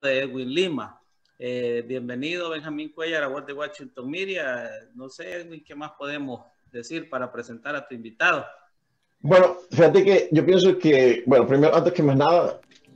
de Edwin Lima. Bienvenido, Benjamín Cuellar, a Voz de Washington Media. No sé, Edwin, ¿qué más podemos decir para presentar a tu invitado? Bueno, fíjate que yo pienso que, bueno, primero, antes que más nada,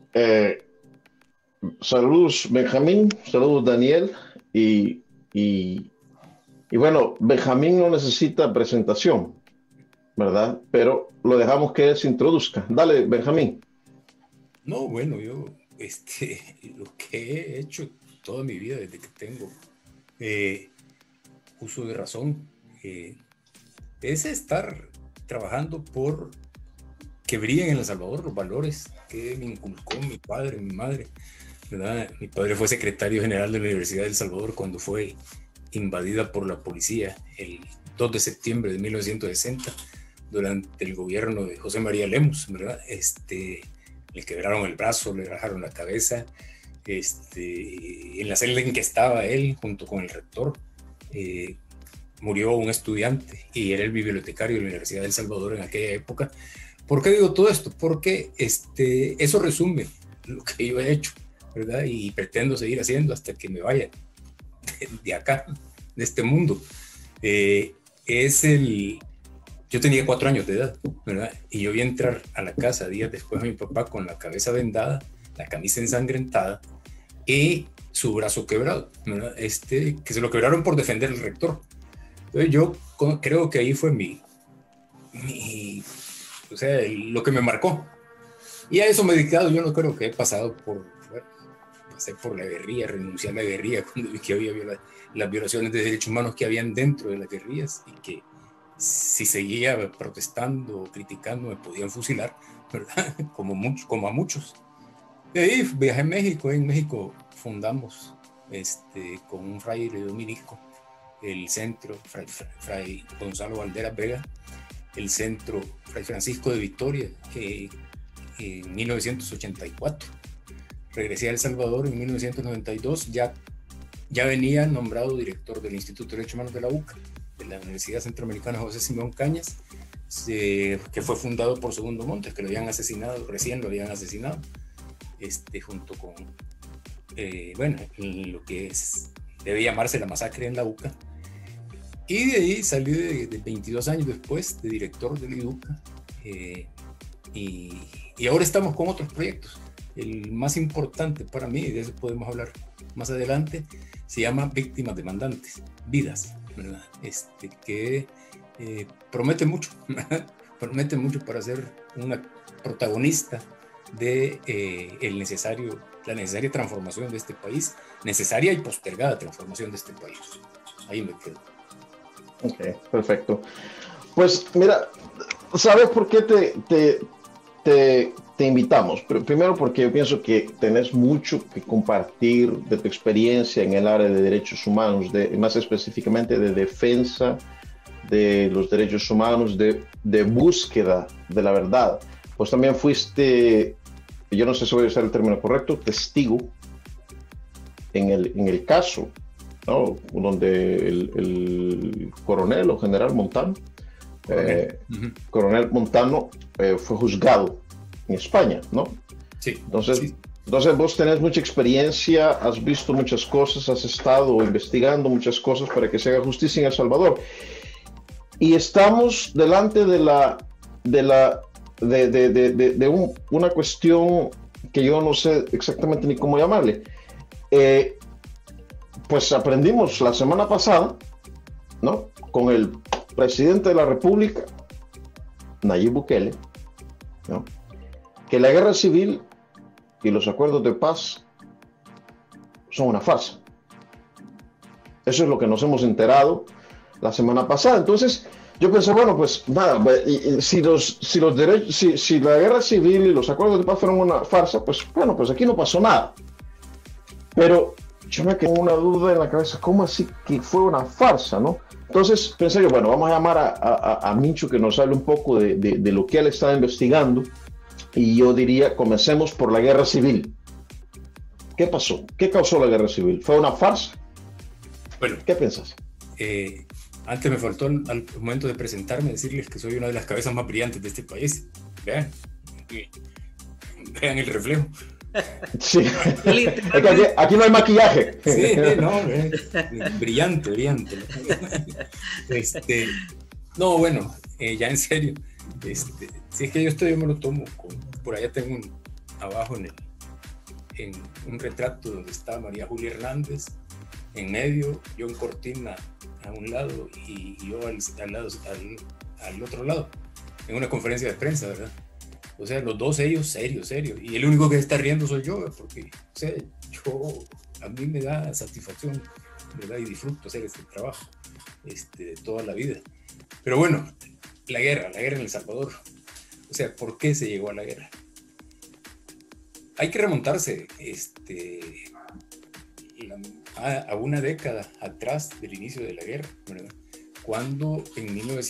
saludos Benjamín, saludos Daniel, y, y, y bueno, Benjamín no necesita presentación, ¿verdad? Pero lo dejamos que él se introduzca. Dale, Benjamín. No, bueno, yo lo que he hecho toda mi vida desde que tengo uso de razón es estar trabajando por que brillen en El Salvador los valores que me inculcó mi padre, mi madre, ¿verdad? Mi padre fue secretario general de la Universidad de El Salvador cuando fue invadida por la policía el 2 de septiembre de 1960 durante el gobierno de José María Lemus, ¿verdad? Le quebraron el brazo, le rajaron la cabeza, en la celda en que estaba él junto con el rector murió un estudiante y era el bibliotecario de la Universidad de El Salvador en aquella época. ¿Por qué digo todo esto? Porque eso resume lo que yo he hecho, ¿verdad? Y pretendo seguir haciendo hasta que me vaya de acá, de este mundo. Yo tenía 4 años de edad, ¿verdad? Y yo vi entrar a la casa días después a mi papá con la cabeza vendada, la camisa ensangrentada y su brazo quebrado, ¿verdad? Que se lo quebraron por defender al rector. Entonces yo creo que ahí fue o sea, lo que me marcó. Y a eso me he dedicado. Yo no creo que he pasado pasé por la guerrilla, renuncié a la guerrilla cuando vi que había las violaciones de derechos humanos que habían dentro de las guerrillas y que si seguía protestando o criticando me podían fusilar, ¿verdad? Como a muchos. De ahí viajé a México. En México fundamos con un fraile dominico el centro Fray Gonzalo Valderas Vega, el centro Fray Francisco de Vitoria, en 1984. Regresé a El Salvador en 1992, ya venía nombrado director del Instituto de Derechos Humanos de la UCA, de la Universidad Centroamericana José Simón Cañas, que fue fundado por Segundo Montes, que lo habían asesinado, recién lo habían asesinado, junto con, lo que debe llamarse la masacre en la UCA. Y de ahí salí de 22 años después de director del IDUCA, y ahora estamos con otros proyectos. El más importante para mí, y de eso podemos hablar más adelante, se llama Víctimas Demandantes, Vidas, ¿verdad? Que promete mucho, promete mucho para ser una protagonista de la necesaria transformación de este país, necesaria y postergada transformación de este país. Ahí me quedo. Ok, perfecto. Pues mira, ¿sabes por qué te invitamos? Primero porque yo pienso que tenés mucho que compartir de tu experiencia en el área de derechos humanos, más específicamente de defensa de los derechos humanos, de búsqueda de la verdad. Pues también fuiste, yo no sé si voy a usar el término correcto, testigo en el caso, ¿no? Donde el coronel o general Montano, coronel Montano fue juzgado en España, ¿no? Sí. Entonces vos tenés mucha experiencia, has visto muchas cosas, has estado investigando muchas cosas para que se haga justicia en El Salvador. Y estamos delante de una cuestión que yo no sé exactamente ni cómo llamarle. Pues aprendimos la semana pasada, ¿no? Con el presidente de la República, Nayib Bukele, ¿no? Que la guerra civil y los acuerdos de paz son una farsa. Eso es lo que nos hemos enterado la semana pasada. Entonces, yo pensé, bueno, pues nada, si la guerra civil y los acuerdos de paz fueron una farsa, pues bueno, pues aquí no pasó nada. Pero yo me quedé con una duda en la cabeza, ¿cómo así que fue una farsa, no? Entonces pensé yo, bueno, vamos a llamar a Mincho que nos hable un poco de lo que él estaba investigando, y yo diría, comencemos por la guerra civil. ¿Qué pasó? ¿Qué causó la guerra civil? ¿Fue una farsa? Bueno, ¿qué piensas? Antes me faltó al momento de presentarme decirles que soy una de las cabezas más brillantes de este país. Vean el reflejo. Sí. Es que aquí no hay maquillaje. Sí, no, brillante, brillante. No, bueno, ya en serio, si es que yo me lo tomo, por allá tengo abajo en un retrato donde está María Julia Hernández, en medio, John Cortina a un lado y yo al otro lado, en una conferencia de prensa, ¿verdad? O sea, los dos ellos, serio. Y el único que está riendo soy yo, porque, o sea, a mí me da satisfacción, ¿verdad? Y disfruto hacer este trabajo de toda la vida. Pero bueno, la guerra en El Salvador. O sea, ¿por qué se llegó a la guerra? Hay que remontarse a una década atrás del inicio de la guerra, ¿verdad? Cuando en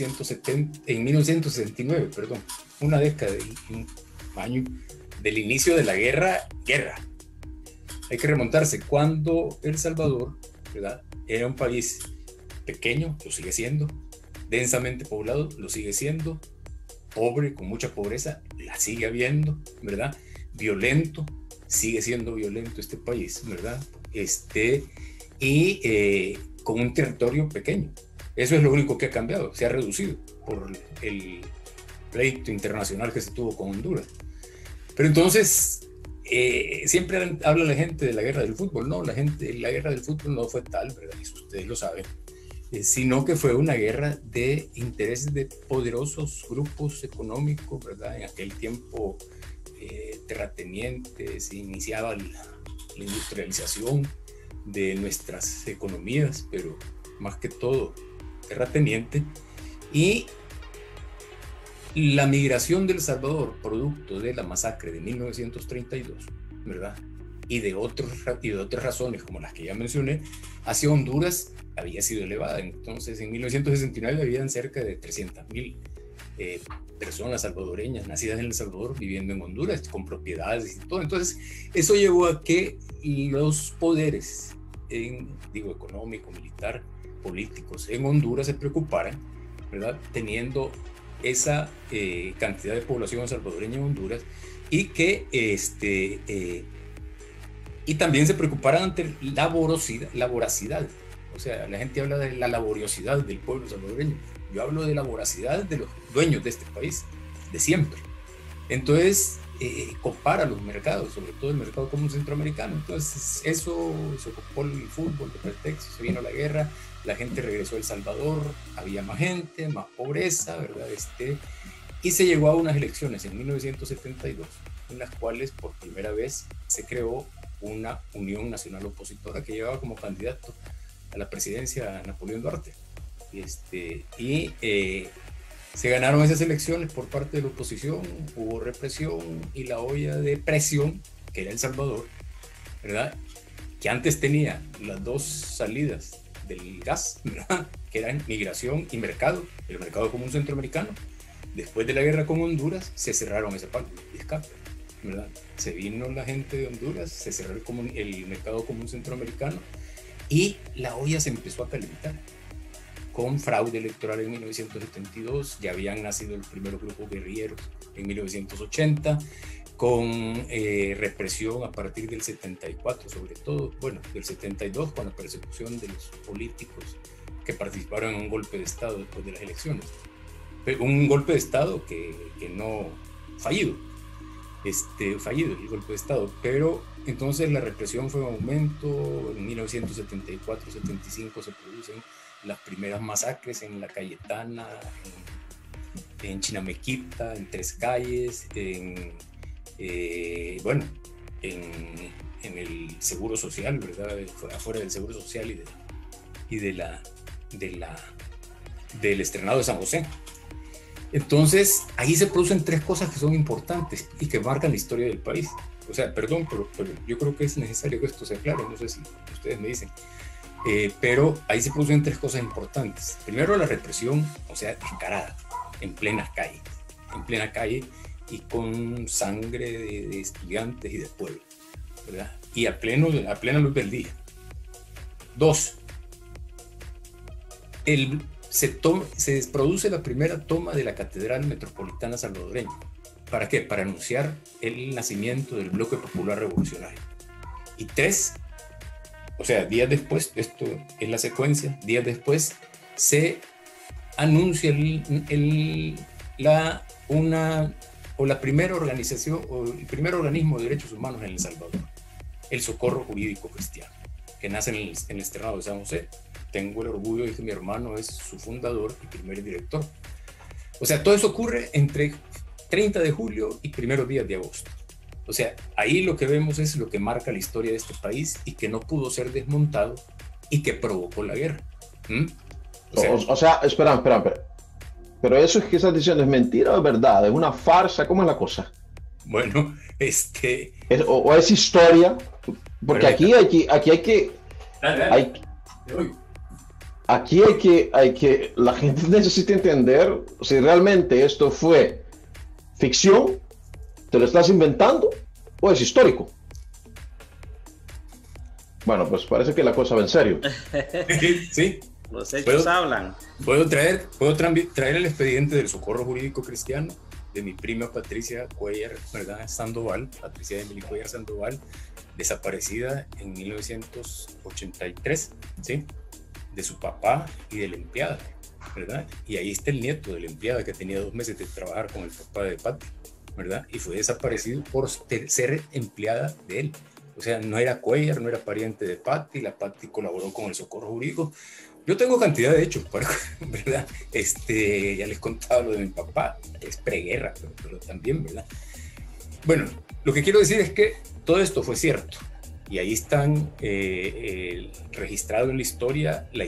1969, perdón, una década y un año del inicio de la guerra. Hay que remontarse cuando El Salvador, ¿verdad?, era un país pequeño, lo sigue siendo, densamente poblado, lo sigue siendo, pobre, con mucha pobreza, la sigue habiendo, ¿verdad?, violento, sigue siendo violento este país, ¿verdad?, y con un territorio pequeño. Eso es lo único que ha cambiado, se ha reducido por el pleito internacional que se tuvo con Honduras. Pero entonces, siempre habla la gente de la guerra del fútbol. No, la guerra del fútbol no fue tal, ¿verdad? Y ustedes lo saben, sino que fue una guerra de intereses de poderosos grupos económicos, ¿verdad? En aquel tiempo, terratenientes, se iniciaba la industrialización de nuestras economías, pero más que todo terrateniente, y la migración del Salvador, producto de la masacre de 1932, ¿verdad?, y de otras razones como las que ya mencioné, hacia Honduras había sido elevada. Entonces, en 1969 habían cerca de 300,000 personas salvadoreñas nacidas en El Salvador viviendo en Honduras, con propiedades y todo. Entonces, eso llevó a que los poderes, económico, militar, políticos en Honduras se preocuparan, ¿verdad?, teniendo esa cantidad de población salvadoreña en Honduras, y que y también se preocuparan ante la voracidad. O sea, la gente habla de la laboriosidad del pueblo salvadoreño. Yo hablo de la voracidad de los dueños de este país, de siempre. Entonces, compara los mercados, sobre todo el mercado común centroamericano. Entonces, eso se ocupó el fútbol de pretexto, se vino la guerra, la gente regresó a El Salvador, había más gente, más pobreza, ¿verdad? Y se llegó a unas elecciones en 1972, en las cuales por primera vez se creó una Unión Nacional Opositora que llevaba como candidato a la presidencia a Napoleón Duarte. Se ganaron esas elecciones por parte de la oposición, hubo represión, y la olla de presión, que era El Salvador, ¿verdad?, que antes tenía las dos salidas del gas, ¿verdad?, que eran migración y mercado, el mercado común centroamericano. Después de la guerra con Honduras, se cerraron esa parte de escape, ¿verdad? Se vino la gente de Honduras, se cerró el mercado común centroamericano, y la olla se empezó a calentar. Con fraude electoral en 1972, ya habían nacido los primeros grupos guerrilleros en 1980, con represión a partir del 74, sobre todo, bueno, del 72, con la persecución de los políticos que participaron en un golpe de Estado después de las elecciones. Un golpe de Estado que no, fallido el golpe de Estado, pero entonces la represión fue en aumento. En 1974-75 se producen las primeras masacres en La Cayetana, en Chinamequita, en Tres Calles, en el Seguro Social, ¿verdad?, afuera del Seguro Social y del Externado de San José. Entonces, ahí se producen tres cosas que son importantes y que marcan la historia del país. O sea, perdón, pero yo creo que es necesario que esto sea claro, no sé si ustedes me dicen. Pero ahí se producen tres cosas importantes. Primero, la represión, o sea, descarada, en plena calle y con sangre de estudiantes y de pueblo, ¿verdad? Y a plena luz del día. Dos, se produce la primera toma de la Catedral Metropolitana Salvadoreña, ¿Para qué? Para anunciar el nacimiento del Bloque Popular Revolucionario. Y 3, o sea, días después, esto es la secuencia, días después se anuncia la primera organización o el primer organismo de derechos humanos en El Salvador, el Socorro Jurídico Cristiano, que nace en el Externado de San José. Tengo el orgullo de que mi hermano es su fundador y primer director. O sea, todo eso ocurre entre 30 de julio y primeros días de agosto. O sea, ahí lo que vemos es lo que marca la historia de este país y que no pudo ser desmontado y que provocó la guerra. O sea, espera. Pero eso es que estás diciendo, ¿es mentira o es verdad? ¿Es una farsa? ¿Cómo es la cosa? Bueno, o es historia, porque aquí hay que... Aquí hay que... La gente necesita entender si realmente esto fue ficción, te lo estás inventando, o es histórico. Bueno, pues parece que la cosa va en serio. Sí. Los hechos hablan. Puedo traer el expediente del Socorro Jurídico Cristiano de mi prima Patricia Cuellar, ¿verdad? Sandoval, Patricia Emily Cuellar Sandoval, desaparecida en 1983, ¿sí? De su papá y de la empleada, ¿verdad? Y ahí está el nieto de la empleada que tenía 2 meses de trabajar con el papá de Pati, ¿verdad? Y fue desaparecido por ser empleada de él. O sea, no era Cuellar, no era pariente de Pati, la Pati colaboró con el Socorro Jurídico. Yo tengo cantidad de hechos, ¿verdad? Ya les contaba lo de mi papá, es preguerra, pero también, ¿verdad? Bueno, lo que quiero decir es que todo esto fue cierto. Y ahí están registrado en la historia, la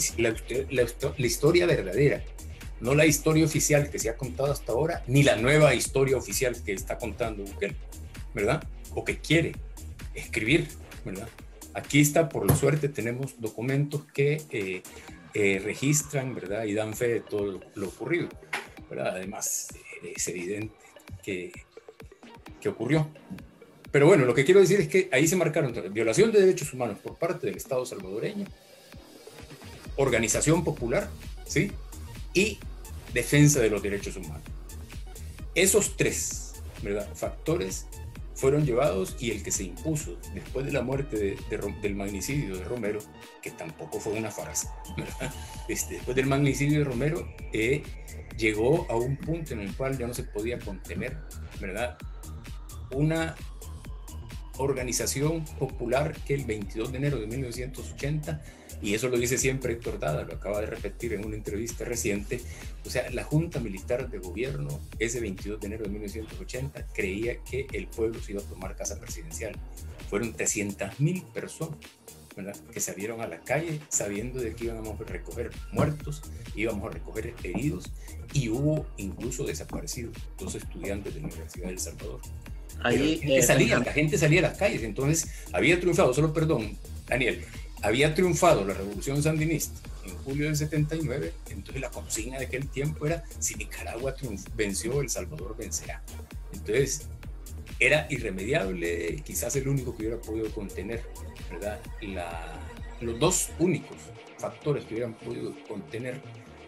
historia verdadera, no la historia oficial que se ha contado hasta ahora, ni la nueva historia oficial que está contando Bukele, ¿verdad? O que quiere escribir, ¿verdad? Aquí está, por la suerte, tenemos documentos que registran, ¿verdad? Y dan fe de todo lo ocurrido, ¿verdad? Además, es evidente que ocurrió. Pero bueno, lo que quiero decir es que ahí se marcaron violación de derechos humanos por parte del Estado salvadoreño, organización popular, ¿sí? Y defensa de los derechos humanos. Esos 3, ¿verdad? Factores fueron llevados, y el que se impuso después de la muerte del magnicidio de Romero, que tampoco fue una farsa, ¿verdad? Después del magnicidio de Romero, llegó a un punto en el cual ya no se podía contener, ¿verdad? Una organización popular que el 22 de enero de 1980, y eso lo dice siempre Héctor Dada, lo acaba de repetir en una entrevista reciente, o sea, la Junta Militar de Gobierno ese 22 de enero de 1980 creía que el pueblo se iba a tomar casa presidencial. Fueron 300.000 personas, ¿verdad?, que salieron a la calle sabiendo de que íbamos a recoger muertos, íbamos a recoger heridos, y hubo incluso desaparecidos, 2 estudiantes de la Universidad de El Salvador. Ahí, la gente salía a las calles. Entonces había triunfado, Daniel, había triunfado la revolución sandinista en julio del 79. Entonces la consigna de aquel tiempo era: si Nicaragua venció, El Salvador vencerá. Entonces era irremediable, quizás el único que hubiera podido contener, ¿verdad?, los 2 únicos factores que hubieran podido contener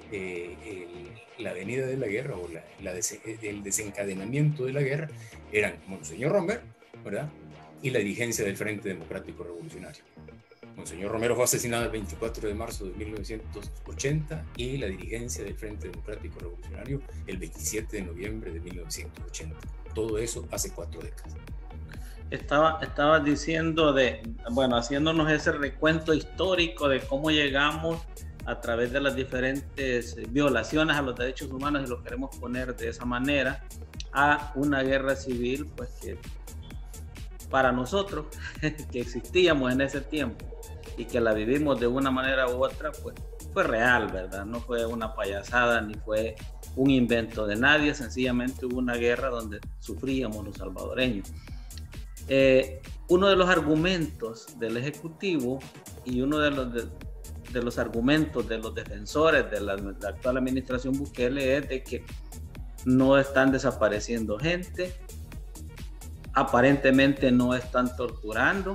la venida de la guerra o el desencadenamiento de la guerra eran Monseñor Romero, ¿verdad?, y la dirigencia del Frente Democrático Revolucionario. Monseñor Romero fue asesinado el 24 de marzo de 1980 y la dirigencia del Frente Democrático Revolucionario el 27 de noviembre de 1980. Todo eso hace 4 décadas. Estaba diciendo haciéndonos ese recuento histórico de cómo llegamos a través de las diferentes violaciones a los derechos humanos, y lo queremos poner de esa manera, a una guerra civil, pues que para nosotros que existíamos en ese tiempo y que la vivimos de una manera u otra, pues fue real, ¿verdad? No fue una payasada ni fue un invento de nadie, sencillamente hubo una guerra donde sufríamos los salvadoreños. Uno de los argumentos del Ejecutivo y uno de los argumentos de los defensores de la actual administración Bukele es de que no están desapareciendo gente, aparentemente no están torturando,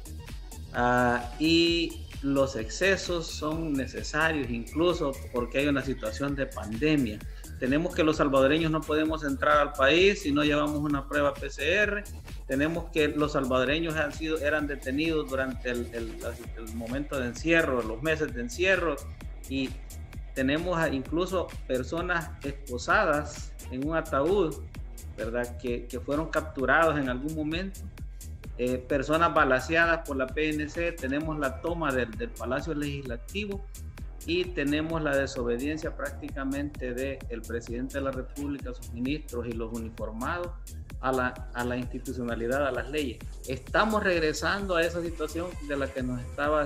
y los excesos son necesarios incluso porque hay una situación de pandemia. tenemos que los salvadoreños no podemos entrar al país si no llevamos una prueba PCR, tenemos que los salvadoreños eran detenidos durante el momento de encierro, los meses de encierro, y tenemos incluso personas esposadas en un ataúd, ¿verdad? Que fueron capturados en algún momento, personas balaceadas por la PNC, tenemos la toma del Palacio Legislativo y tenemos la desobediencia prácticamente del presidente de la República, sus ministros y los uniformados a la institucionalidad, a las leyes. Estamos regresando a esa situación de la que nos estabas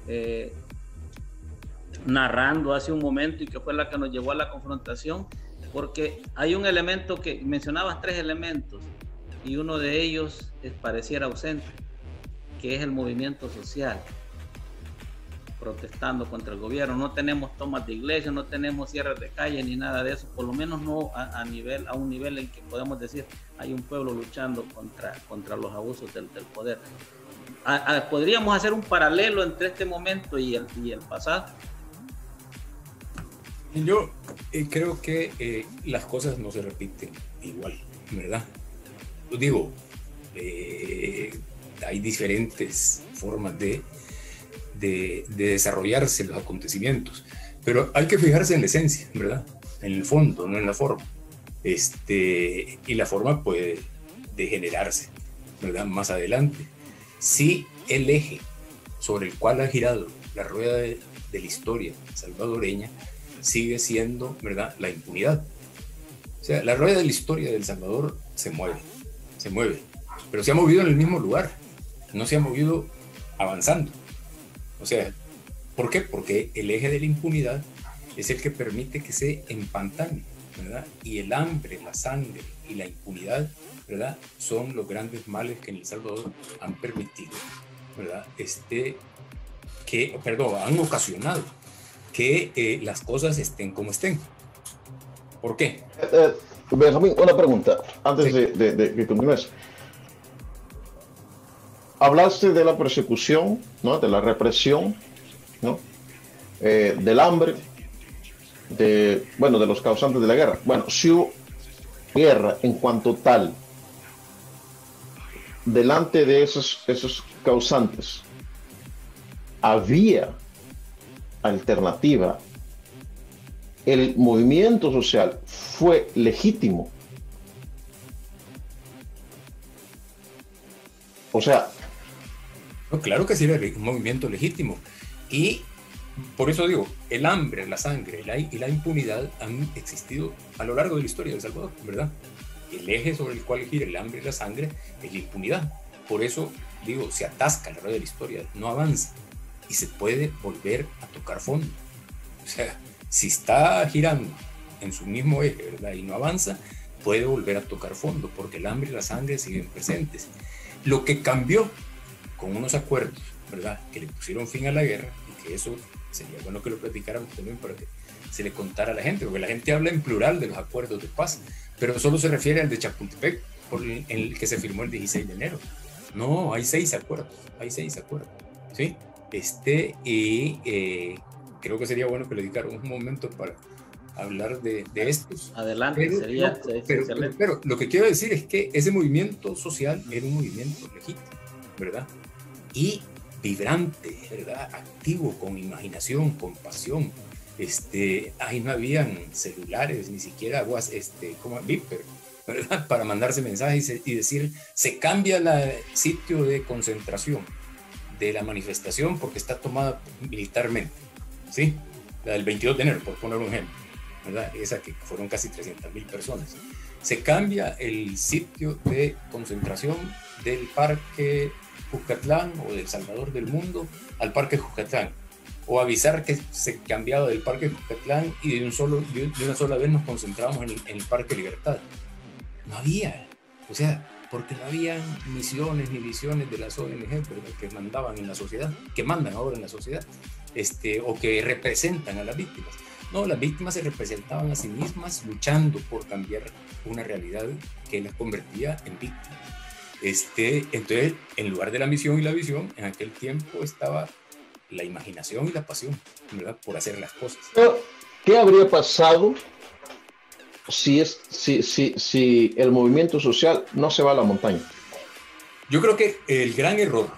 narrando hace un momento y que fue la que nos llevó a la confrontación, porque hay un elemento que mencionabas, 3 elementos, y uno de ellos pareciera ausente, que es el movimiento social protestando contra el gobierno. No tenemos tomas de iglesias, no tenemos cierres de calle ni nada de eso, por lo menos no a un nivel en que podemos decir hay un pueblo luchando contra los abusos del poder. ¿Podríamos hacer un paralelo entre este momento y el pasado? Yo creo que las cosas no se repiten igual, ¿verdad? Yo digo, hay diferentes formas de desarrollarse los acontecimientos, pero hay que fijarse en la esencia, ¿verdad? En el fondo, no en la forma. Y la forma puede degenerarse, ¿verdad? Más adelante. Si el eje sobre el cual ha girado la rueda de la historia salvadoreña sigue siendo, ¿verdad?, la impunidad. O sea, la rueda de la historia de El Salvador se mueve, pero se ha movido en el mismo lugar, no se ha movido avanzando. O sea, ¿por qué? Porque el eje de la impunidad es el que permite que se empantane, ¿verdad? Y el hambre, la sangre y la impunidad, ¿verdad?, son los grandes males que en El Salvador han permitido, ¿verdad?, han ocasionado que las cosas estén como estén. ¿Por qué? Benjamín, una pregunta antes de que continúes. Hablaste de la persecución, ¿no?, de la represión, ¿no?, del hambre, de los causantes de la guerra. Bueno, si hubo guerra en cuanto tal, delante de esos causantes, había alternativa, el movimiento social fue legítimo. O sea, no, claro que sí era un movimiento legítimo, y por eso digo, el hambre, la sangre y la impunidad han existido a lo largo de la historia de El Salvador, ¿verdad? El eje sobre el cual gira el hambre y la sangre es la impunidad. Por eso digo, se atasca la rueda de la historia, no avanza, y se puede volver a tocar fondo. O sea, si está girando en su mismo eje, ¿verdad?, y no avanza, puede volver a tocar fondo, porque el hambre y la sangre siguen presentes. Lo que cambió con unos acuerdos, ¿verdad?, que le pusieron fin a la guerra, y que eso sería bueno que lo platicáramos también para que se le contara a la gente, porque la gente habla en plural de los acuerdos de paz, pero solo se refiere al de Chapultepec, por el que se firmó el 16 de enero. No, hay 6 acuerdos, ¿sí? Creo que sería bueno que le dedicaran un momento para hablar de estos. Adelante, pero lo que quiero decir es que ese movimiento social era un movimiento legítimo, ¿verdad? Y vibrante, ¿verdad? Activo, con imaginación, con pasión. Ahí no habían celulares, ni siquiera como Viper, ¿verdad?, para mandarse mensajes y decir, se cambia el sitio de concentración de la manifestación porque está tomada militarmente, ¿sí? La del 22 de enero, por poner un ejemplo, ¿verdad? Esa que fueron casi 300,000 personas. Se cambia el sitio de concentración del Parque Jucatlán o del Salvador del Mundo al Parque Jucatlán, o avisar que se cambiaba del Parque Jucatlán y de una sola vez nos concentramos en el Parque Libertad. No había, o sea, porque no habían misiones ni visiones de las ONG que mandaban en la sociedad, que mandan ahora en la sociedad, o que representan a las víctimas. No, las víctimas se representaban a sí mismas luchando por cambiar una realidad que las convertía en víctimas. Entonces, en lugar de la misión y la visión, en aquel tiempo estaba la imaginación y la pasión, ¿verdad?, por hacer las cosas. ¿qué habría pasado si el movimiento social no se va a la montaña. Yo creo que el gran error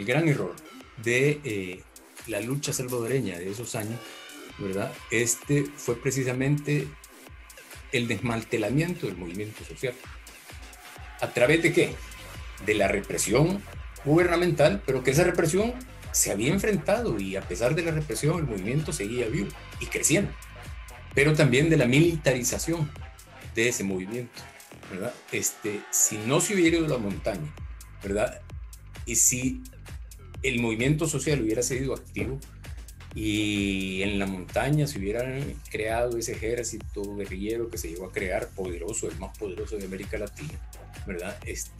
de la lucha salvadoreña de esos años, ¿verdad? Fue precisamente el desmantelamiento del movimiento social. ¿A través de qué? De la represión gubernamental, pero que esa represión se había enfrentado y a pesar de la represión el movimiento seguía vivo y creciendo, pero también de la militarización de ese movimiento, ¿verdad? Si no se hubiera ido a la montaña, ¿verdad? Y si el movimiento social hubiera sido activo y en la montaña se hubiera creado ese ejército guerrillero que se llegó a crear, poderoso, el más poderoso de América Latina, ¿verdad?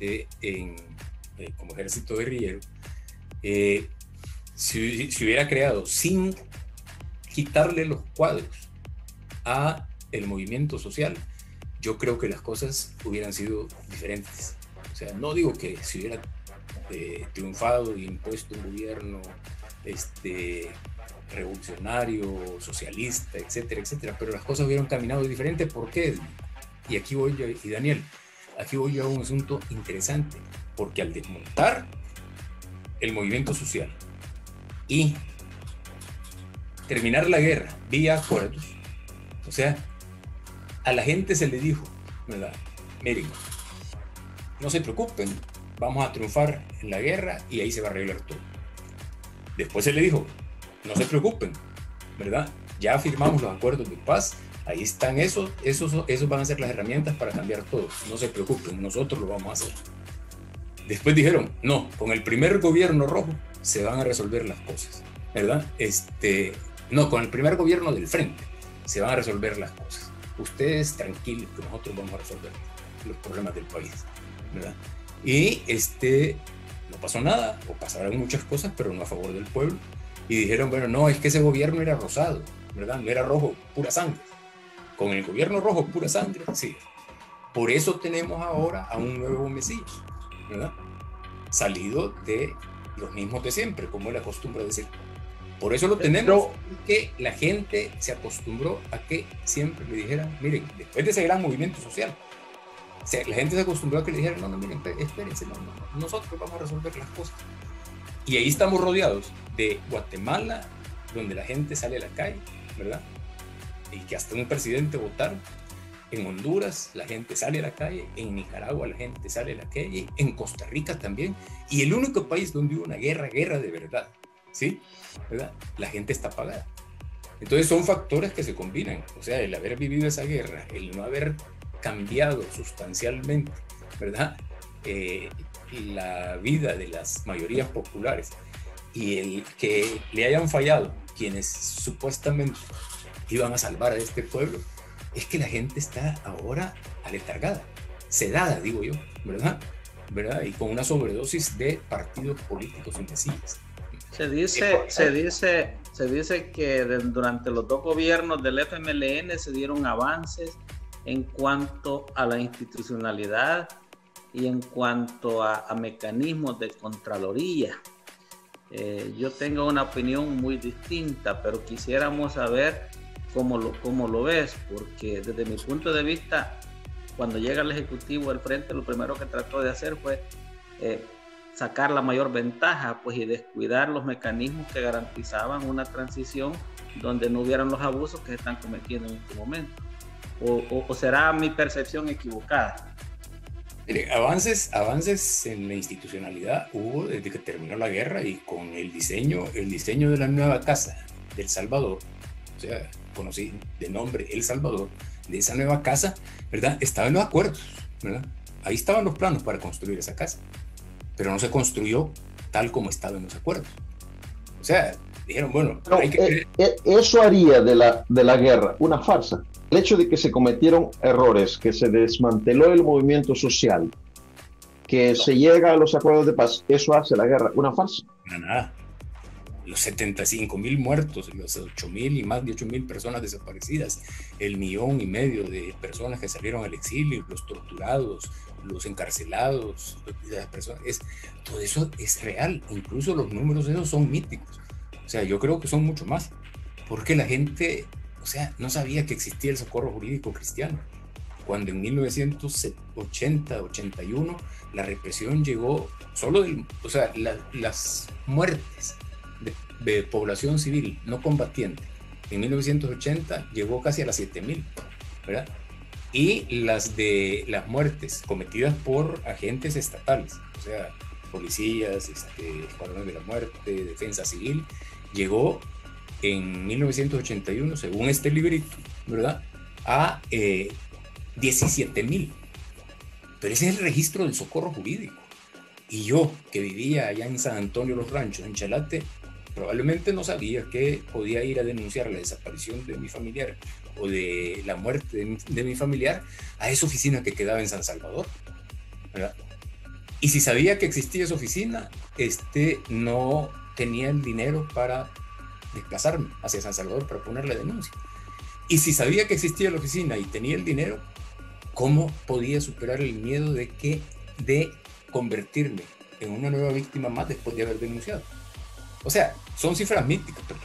Como ejército guerrillero, se hubiera creado sin quitarle los cuadros a el movimiento social, yo creo que las cosas hubieran sido diferentes. O sea, no digo que se hubiera triunfado y impuesto un gobierno revolucionario, socialista, etcétera, etcétera, pero las cosas hubieran caminado diferente. ¿Por qué? Y aquí voy yo, y Daniel, aquí voy yo a un asunto interesante, porque al desmontar el movimiento social y terminar la guerra vía acuerdos, o sea, a la gente se le dijo, ¿verdad? Miren, no se preocupen, vamos a triunfar en la guerra y ahí se va a arreglar todo. Después se le dijo, no se preocupen, ¿verdad? Ya firmamos los acuerdos de paz, ahí están esos van a ser las herramientas para cambiar todo. No se preocupen, nosotros lo vamos a hacer. Después dijeron, no, con el primer gobierno rojo se van a resolver las cosas, ¿verdad? No, con el primer gobierno del frente se van a resolver las cosas. Ustedes tranquilos, que nosotros vamos a resolver los problemas del país, ¿verdad? Y no pasó nada, o pasaron muchas cosas, pero no a favor del pueblo. Y dijeron, bueno, no, es que ese gobierno era rosado, ¿verdad? No era rojo, pura sangre. Con el gobierno rojo, pura sangre, sí. Por eso tenemos ahora a un nuevo Mesías, ¿verdad? Salido de los mismos de siempre, como es la costumbre de decir. Por eso lo tenemos, que la gente se acostumbró a que siempre le dijeran, miren, después de ese gran movimiento social, la gente se acostumbró a que le dijeran, no, miren, espérense, no, nosotros vamos a resolver las cosas. Y ahí estamos rodeados de Guatemala, donde la gente sale a la calle, ¿verdad? Y que hasta un presidente votaron. En Honduras la gente sale a la calle, en Nicaragua la gente sale a la calle, en Costa Rica también. Y el único país donde hubo una guerra de verdad, ¿sí? ¿Verdad? La gente está apagada. Entonces son factores que se combinan. O sea, el haber vivido esa guerra, el no haber cambiado sustancialmente, ¿verdad? La vida de las mayorías populares y el que le hayan fallado quienes supuestamente iban a salvar a este pueblo, es que la gente está ahora aletargada, sedada, digo yo, ¿verdad? Y con una sobredosis de partidos políticos imbéciles. Se dice que durante los dos gobiernos del FMLN se dieron avances en cuanto a la institucionalidad y en cuanto a mecanismos de Contraloría. Yo tengo una opinión muy distinta, pero quisiéramos saber cómo lo ves, porque desde mi punto de vista, cuando llega el Ejecutivo al frente, lo primero que trató de hacer fue sacar la mayor ventaja, pues, y descuidar los mecanismos que garantizaban una transición donde no hubieran los abusos que se están cometiendo en este momento. ¿O será mi percepción equivocada? Mire, avances en la institucionalidad hubo desde que terminó la guerra y con el diseño de la nueva casa del Salvador, o sea, conocí de nombre El Salvador, de esa nueva casa, ¿verdad? Estaban los acuerdos, ¿verdad? Ahí estaban los planos para construir esa casa, pero no se construyó tal como estaba en los acuerdos. O sea, dijeron, bueno, no, hay que... eso haría de la guerra una farsa. El hecho de que se cometieron errores, que se desmanteló el movimiento social, que se llega a los acuerdos de paz, eso hace la guerra una farsa. Nada. Los 75,000 muertos, los 8,000 y más de 8,000 personas desaparecidas, el 1,5 millones de personas que salieron al exilio, los torturados, los encarcelados, las personas, todo eso es real. Incluso los números esos son míticos. O sea, yo creo que son mucho más, porque la gente, o sea, no sabía que existía el socorro jurídico cristiano. cuando en 1980-81 la represión llegó solo las muertes de población civil no combatiente en 1980 llegó casi a las 7.000, ¿verdad? Y las muertes cometidas por agentes estatales, o sea, policías, escuadrones de la muerte, defensa civil, llegó en 1981, según este librito, ¿verdad?, a 17.000. Pero ese es el registro del socorro jurídico. Y yo, que vivía allá en San Antonio Los Ranchos, en Chalate, probablemente no sabía que podía ir a denunciar la desaparición de mi familiar o de la muerte de mi familiar a esa oficina que quedaba en San Salvador, ¿verdad? Y si sabía que existía esa oficina, no tenía el dinero para desplazarme hacia San Salvador para poner la denuncia. Y si sabía que existía la oficina y tenía el dinero, ¿cómo podía superar el miedo de convertirme en una nueva víctima más después de haber denunciado? O sea, son cifras míticas, pero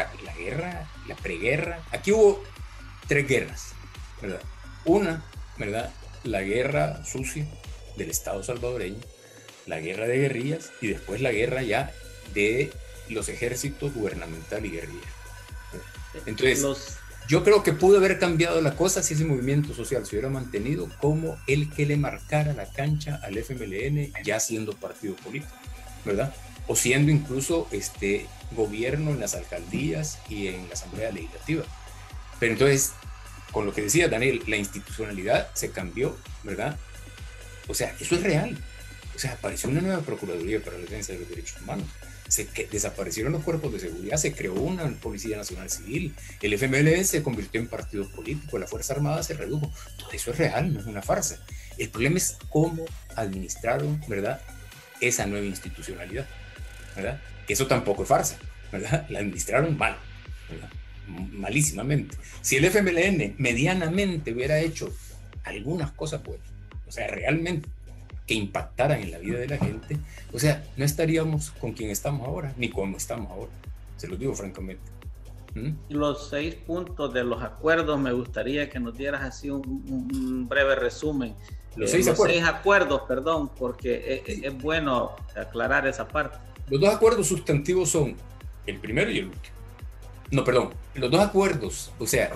la preguerra, aquí hubo 3 guerras, ¿verdad? Una, ¿verdad?, la guerra sucia del Estado salvadoreño, la guerra de guerrillas y después la guerra ya de los ejércitos gubernamental y guerrilla. Entonces, yo creo que pudo haber cambiado la cosa si ese movimiento social se hubiera mantenido como el que le marcara la cancha al FMLN ya siendo partido político, ¿verdad? O siendo incluso gobierno en las alcaldías y en la Asamblea Legislativa. Pero entonces, con lo que decía Daniel, la institucionalidad se cambió, ¿verdad? O sea, eso es real. O sea, apareció una nueva Procuraduría para la Defensa de los Derechos Humanos. Desaparecieron los cuerpos de seguridad, se creó una Policía Nacional Civil, el FMLN se convirtió en partido político, la Fuerza Armada se redujo. Todo eso es real, no es una farsa. El problema es cómo administraron, ¿verdad?, esa nueva institucionalidad, ¿verdad? Eso tampoco es farsa, ¿verdad? La administraron mal, ¿verdad?, malísimamente. Si el FMLN medianamente hubiera hecho algunas cosas buenas, o sea, realmente que impactaran en la vida de la gente, o sea, no estaríamos con quien estamos ahora, ni como estamos ahora, se los digo francamente. Los 6 puntos de los acuerdos, me gustaría que nos dieras así un breve resumen. Los 6 acuerdos, perdón, porque es bueno aclarar esa parte. Los 2 acuerdos sustantivos son el primero y el último. No, perdón, los 2 acuerdos, o sea,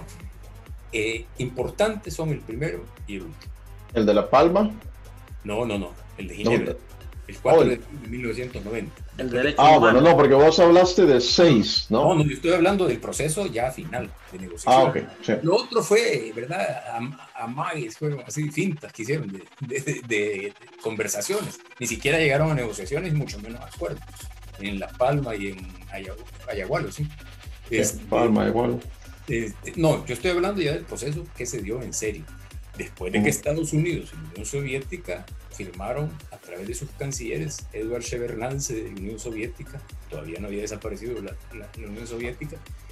importantes son el primero y el último. ¿El de La Palma? No, el de Ginebra. El 4 de 1990. El derecho humano. Bueno, no, porque vos hablaste de 6, ¿no? No, yo estoy hablando del proceso ya final de negociación. Ok, sí. Lo otro fue, ¿verdad? Amagues, fueron así fintas que hicieron de conversaciones. Ni siquiera llegaron a negociaciones, mucho menos a acuerdos. En La Palma y en Ayagualo, ¿sí? Palma, igual. No, yo estoy hablando ya del proceso que se dio en serio. Después de que Estados Unidos y la Unión Soviética firmaron a través de sus cancilleres, Edward Shevardnadze de la Unión Soviética, todavía no había desaparecido la Unión Soviética,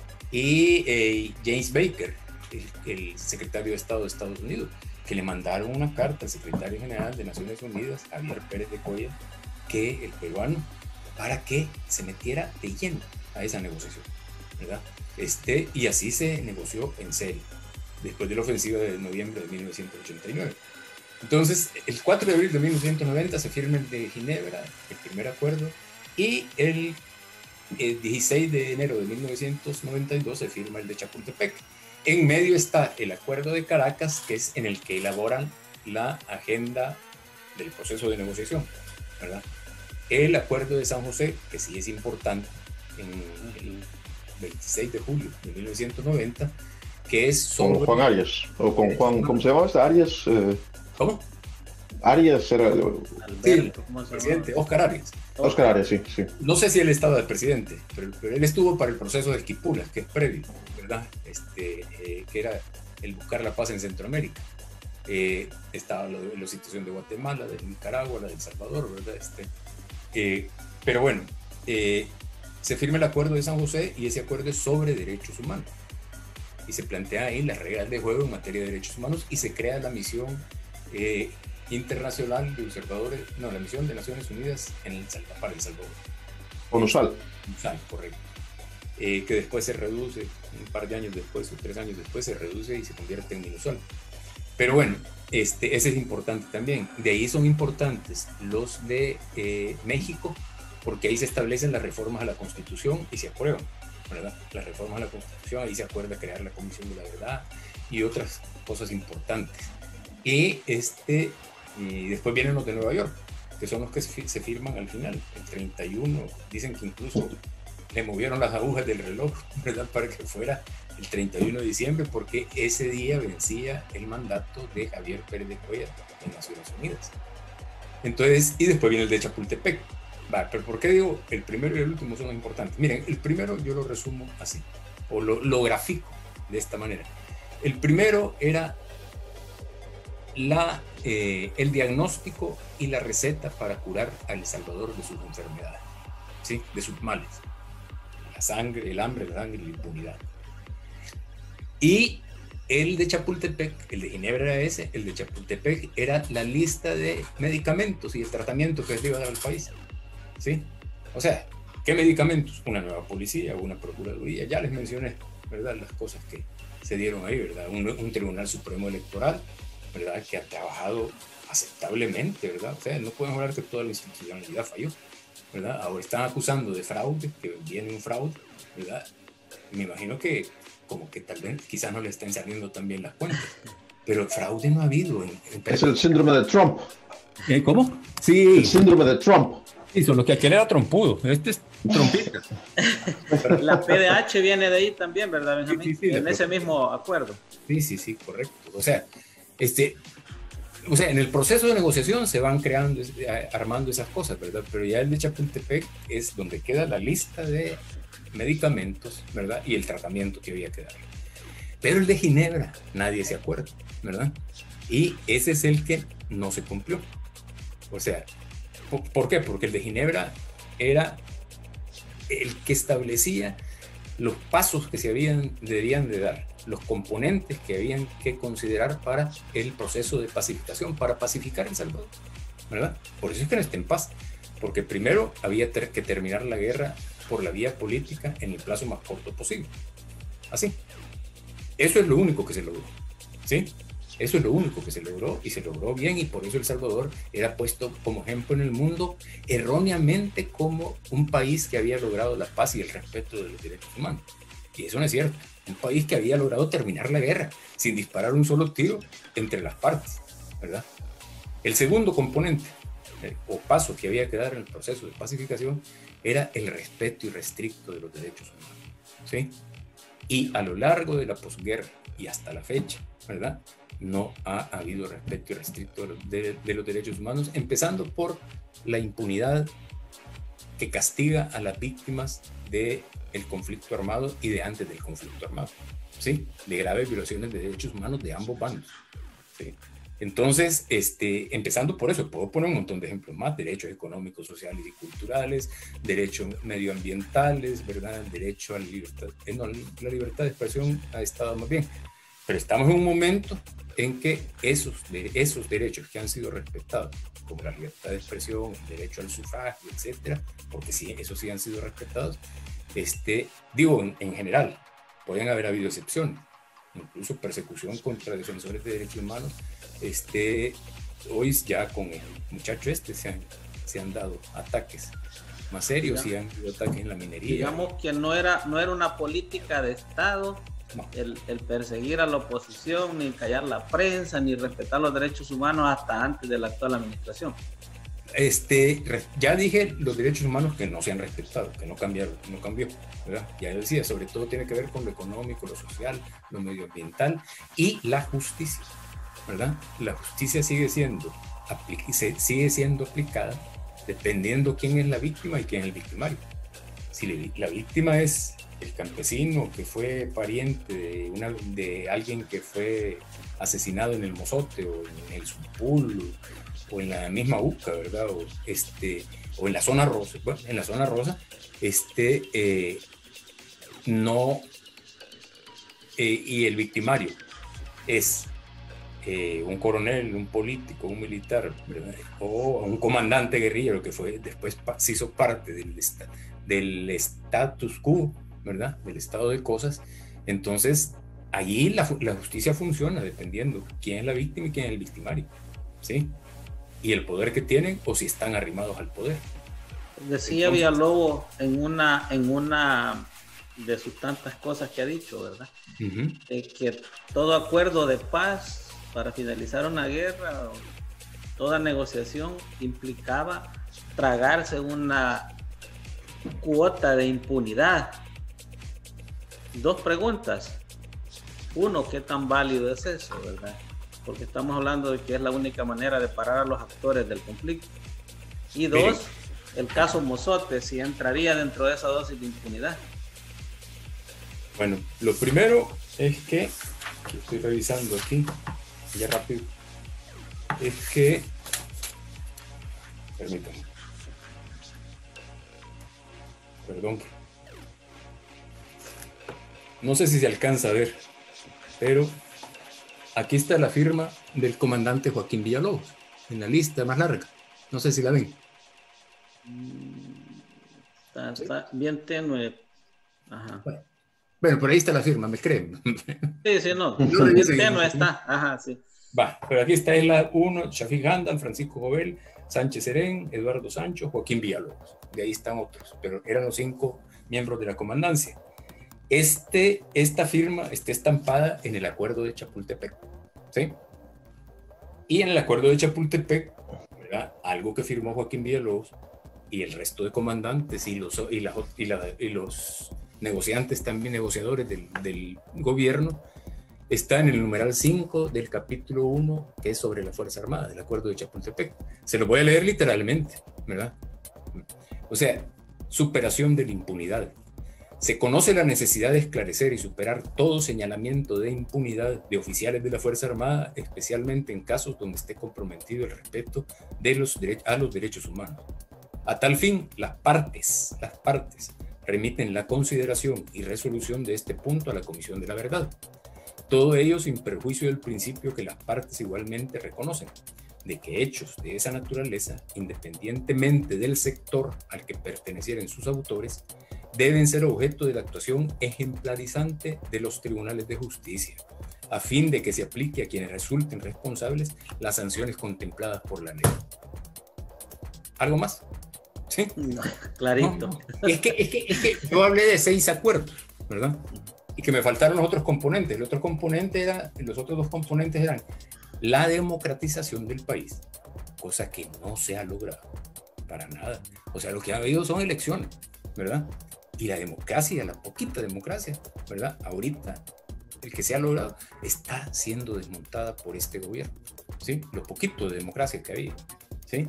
y James Baker, el secretario de Estado de Estados Unidos, que le mandaron una carta al secretario general de Naciones Unidas, Javier Pérez de Coya, que el peruano, para que se metiera de lleno a esa negociación, ¿verdad? Y así se negoció en serio, después de la ofensiva de noviembre de 1989. Entonces, el 4 de abril de 1990 se firma el de Ginebra, el primer acuerdo, y el 16 de enero de 1992 se firma el de Chapultepec. En medio está el acuerdo de Caracas, que es en el que elaboran la agenda del proceso de negociación, ¿verdad? El acuerdo de San José, que sí es importante, en el 26 de julio de 1990, que es sobre... Con Juan Arias, o con Juan, ¿cómo se llama este? Arias. ¿Cómo? Arias era el presidente, Oscar Arias. Oscar Arias, sí. No sé si él estaba de presidente, pero él estuvo para el proceso de Esquipulas, que es previo, ¿verdad? Que era el buscar la paz en Centroamérica. Estaba la situación de Guatemala, de Nicaragua, la de El Salvador, ¿verdad? Pero bueno, se firma el acuerdo de San José y ese acuerdo es sobre derechos humanos. Y se plantea ahí las reglas de juego en materia de derechos humanos y se crea la misión internacional de observadores, no, la misión de Naciones Unidas para El Salvador. ONUSAL. ONUSAL, correcto. Que después se reduce, un par de años después o 3 años después se reduce y se convierte en MINUSAL. Pero bueno, ese es importante también. De ahí son importantes los de México, porque ahí se establecen las reformas a la Constitución y se aprueban, ¿verdad? Las reformas a la Constitución, ahí se acuerda crear la Comisión de la Verdad y otras cosas importantes. Y después vienen los de Nueva York, que son los que se firman al final, el 31. Dicen que incluso le movieron las agujas del reloj, ¿verdad? Para que fuera el 31 de diciembre, porque ese día vencía el mandato de Javier Pérez de Cuellar en Naciones Unidas. Entonces, y después viene el de Chapultepec. Va, pero ¿por qué digo el primero y el último son importantes? Miren, el primero yo lo resumo así, o lo grafico de esta manera. El primero era el diagnóstico y la receta para curar a El Salvador de sus enfermedades, ¿sí? De sus males. La sangre, el hambre, la sangre y la impunidad. Y el de Chapultepec, el de Ginebra era ese, el de Chapultepec era la lista de medicamentos y el tratamiento que se iba a dar al país, ¿sí? O sea, ¿qué medicamentos? Una nueva policía, una procuraduría, ya les mencioné, ¿verdad? Las cosas que se dieron ahí, ¿verdad? Un Tribunal Supremo Electoral, ¿verdad? Que ha trabajado aceptablemente, ¿verdad? O sea, no podemos hablar que toda la institucionalidad falló, ¿verdad? Ahora están acusando de fraude, que viene un fraude, ¿verdad? Me imagino que como que tal vez quizás no le estén saliendo tan bien las cuentas, pero fraude no ha habido. Es el síndrome de Trump. ¿Cómo? Sí. El síndrome de Trump. Sí, solo que aquel era trompudo, este es trompista. La PDH viene de ahí también, ¿verdad, Benjamín? Sí, en ese mismo acuerdo. Sí, correcto. O sea, en el proceso de negociación se van creando, armando esas cosas, ¿verdad? Pero ya el de Chapultepec es donde queda la lista de medicamentos, ¿verdad? Y el tratamiento que había que dar. Pero el de Ginebra, nadie se acuerda, ¿verdad? Y ese es el que no se cumplió. O sea, ¿por qué? Porque el de Ginebra era el que establecía los pasos que debían de dar, los componentes que habían que considerar para el proceso de pacificación, para pacificar El Salvador, ¿verdad? Por eso es que no está en paz, porque primero había que terminar la guerra por la vía política en el plazo más corto posible. Así. Eso es lo único que se logró, ¿sí? Eso es lo único que se logró, y se logró bien, y por eso El Salvador era puesto como ejemplo en el mundo erróneamente como un país que había logrado la paz y el respeto de los derechos humanos. Y eso no es cierto. Un país que había logrado terminar la guerra sin disparar un solo tiro entre las partes, ¿verdad? El segundo componente o paso que había que dar en el proceso de pacificación era el respeto irrestricto de los derechos humanos, ¿sí? Y a lo largo de la posguerra y hasta la fecha, ¿verdad?, no ha habido respeto irrestricto de los derechos humanos, empezando por la impunidad que castiga a las víctimas del conflicto armado y de antes del conflicto armado, ¿sí? De graves violaciones de derechos humanos de ambos bandos, ¿sí? Entonces, empezando por eso, puedo poner un montón de ejemplos más: derechos económicos, sociales y culturales, derechos medioambientales, ¿verdad? El derecho a la libertad, la libertad de expresión ha estado más bien. Pero estamos en un momento en que esos derechos que han sido respetados, como la libertad de expresión, el derecho al sufragio, etcétera, porque sí, esos sí han sido respetados, en general, pueden haber habido excepciones, incluso persecución contra defensores de derechos humanos. Hoy ya con el muchacho se han dado ataques más serios, y han habido ataques en la minería. Digamos que no era una política de Estado. No. El perseguir a la oposición, ni callar la prensa, ni respetar los derechos humanos hasta antes de la actual administración. Ya dije los derechos humanos que no se han respetado, que no cambiaron, no cambió, ¿verdad? Ya decía, sobre todo tiene que ver con lo económico, lo social, lo medioambiental y la justicia, ¿verdad? La justicia sigue siendo aplicada dependiendo quién es la víctima y quién es el victimario. Si la víctima es el campesino que fue pariente de alguien que fue asesinado en el Mozote o en el Sumpul o en la misma Uca, ¿verdad? O en la zona rosa. Bueno, en la zona rosa, y el victimario es un coronel, un político, un militar, ¿verdad? O un comandante guerrillero que después se hizo parte del status quo, ¿verdad? Del estado de cosas. Entonces allí la justicia funciona dependiendo quién es la víctima y quién es el victimario, ¿sí? Y el poder que tienen o si están arrimados al poder. Decía Villalobos en una de sus tantas cosas que ha dicho, ¿verdad? Que todo acuerdo de paz para finalizar una guerra, toda negociación implicaba tragarse una cuota de impunidad. Dos preguntas. Uno, ¿qué tan válido es eso, verdad? Porque estamos hablando de que es la única manera de parar a los actores del conflicto. Y dos, el caso Mozote, si entraría dentro de esa dosis de impunidad. Bueno, lo primero es que estoy revisando aquí, ya rápido, es que, permítanme, perdón, no sé si se alcanza a ver, pero aquí está la firma del comandante Joaquín Villalobos, en la lista más larga, no sé si la ven. Está bien tenue. Ajá. Bueno, por ahí está la firma, ¿me creen? Sí, no. Bien tenue está. Ajá, sí. Va, pero aquí está la 1, Shafiq Handal, Francisco Jovel, Sánchez Serén, Eduardo Sancho, Joaquín Villalobos. De ahí están otros, pero eran los 5 miembros de la comandancia. Esta firma está estampada en el acuerdo de Chapultepec, ¿sí? Y en el acuerdo de Chapultepec, ¿verdad? Algo que firmó Joaquín Villalobos y el resto de comandantes y los negociantes, también negociadores del gobierno, está en el numeral 5 del capítulo 1, que es sobre la Fuerza Armada, del acuerdo de Chapultepec. Se lo voy a leer literalmente, ¿verdad? O sea, superación de la impunidad. Se conoce la necesidad de esclarecer y superar todo señalamiento de impunidad de oficiales de la Fuerza Armada, especialmente en casos donde esté comprometido el respeto a los derechos humanos. A tal fin, las partes remiten la consideración y resolución de este punto a la Comisión de la Verdad. Todo ello sin perjuicio del principio que las partes igualmente reconocen, de que hechos de esa naturaleza, independientemente del sector al que pertenecieran sus autores, deben ser objeto de la actuación ejemplarizante de los tribunales de justicia, a fin de que se aplique a quienes resulten responsables las sanciones contempladas por la ley. ¿Algo más? ¿Sí? No, clarito. No. Es que yo hablé de 6 acuerdos, ¿verdad? Y que me faltaron los otros componentes. Los otros dos componentes eran la democratización del país, cosa que no se ha logrado para nada. O sea, lo que ha habido son elecciones, ¿verdad? Y la democracia, la poquita democracia, ¿verdad? Ahorita, el que se ha logrado está siendo desmontada por este gobierno, ¿sí? Lo poquito de democracia que había, ¿sí?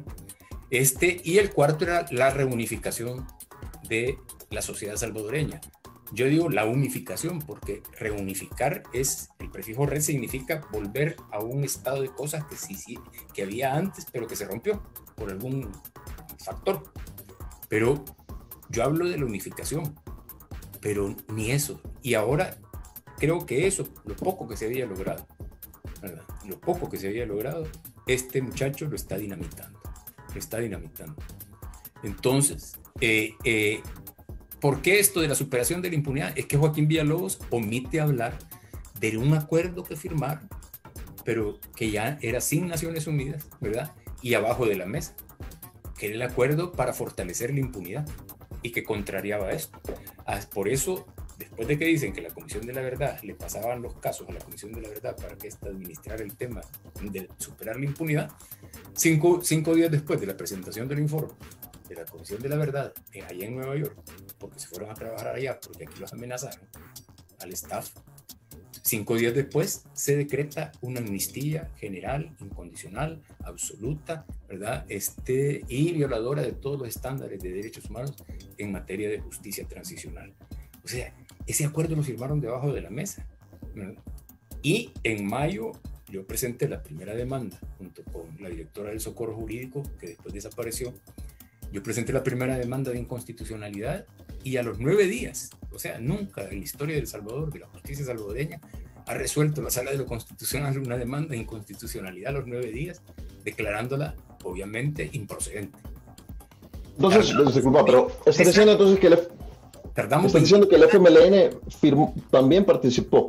Y el cuarto era la reunificación de la sociedad salvadoreña. Yo digo la unificación porque reunificar el prefijo re significa volver a un estado de cosas que había antes, pero que se rompió por algún factor. Pero yo hablo de la unificación, pero ni eso. Y ahora creo que eso, lo poco que se había logrado, ¿verdad? Lo poco que se había logrado, este muchacho lo está dinamitando. Entonces, ¿por qué esto de la superación de la impunidad? Es que Joaquín Villalobos omite hablar de un acuerdo que firmaron, pero que ya era sin Naciones Unidas, ¿verdad? Y abajo de la mesa, que era el acuerdo para fortalecer la impunidad y que contrariaba esto. Por eso, después de que dicen que la Comisión de la Verdad le pasaban los casos a la Comisión de la Verdad para que ésta administrara el tema de superar la impunidad, cinco días después de la presentación del informe de la Comisión de la Verdad allá en Nueva York, porque se fueron a trabajar allá, porque aquí los amenazaron al staff, 5 días después se decreta una amnistía general, incondicional, absoluta, ¿verdad? Y violadora de todos los estándares de derechos humanos en materia de justicia transicional. O sea, ese acuerdo lo firmaron debajo de la mesa, ¿verdad? Y en mayo yo presenté la primera demanda junto con la directora del Socorro Jurídico, que después desapareció. Yo presenté la primera demanda de inconstitucionalidad y a los 9 días, o sea, nunca en la historia de El Salvador, de la justicia salvadoreña, ha resuelto la Sala de lo Constitucional una demanda de inconstitucionalidad a los 9 días, declarándola, obviamente, improcedente. Entonces, disculpa, pero está diciendo entonces que tardamos está diciendo que el FMLN también participó.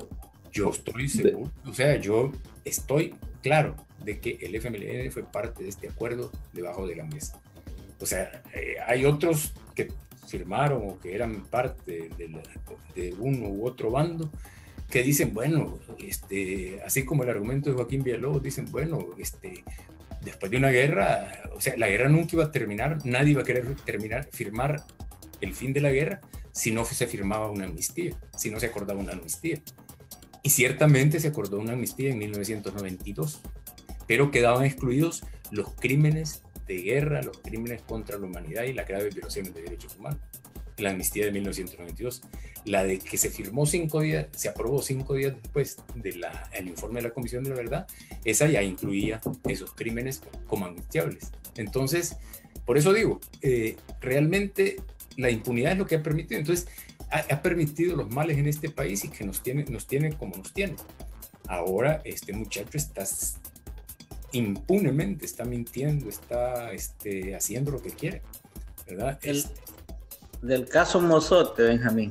Yo estoy seguro, o sea, yo estoy claro de que el FMLN fue parte de este acuerdo debajo de la mesa. O sea, hay otros que firmaron o que eran parte de uno u otro bando que dicen, bueno, así como el argumento de Joaquín Villalobos, dicen, bueno, después de una guerra, o sea, la guerra nunca iba a terminar, nadie iba a querer firmar el fin de la guerra si no se firmaba una amnistía, si no se acordaba una amnistía. Y ciertamente se acordó una amnistía en 1992, pero quedaban excluidos los crímenes de guerra, los crímenes contra la humanidad y las graves violaciones de derechos humanos. La amnistía de 1992, la de que se firmó 5 días, se aprobó 5 días después del informe de la Comisión de la Verdad, esa ya incluía esos crímenes como amnistiables. Entonces, por eso digo, realmente la impunidad es lo que ha permitido. Entonces, ha permitido los males en este país y que nos tiene como nos tiene. Ahora este muchacho está impunemente, está mintiendo, está haciendo lo que quiere, ¿verdad? Del caso Mozote, Benjamín.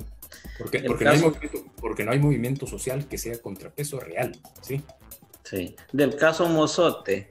Porque no hay movimiento social que sea contrapeso real, ¿sí? Sí. Del caso Mozote,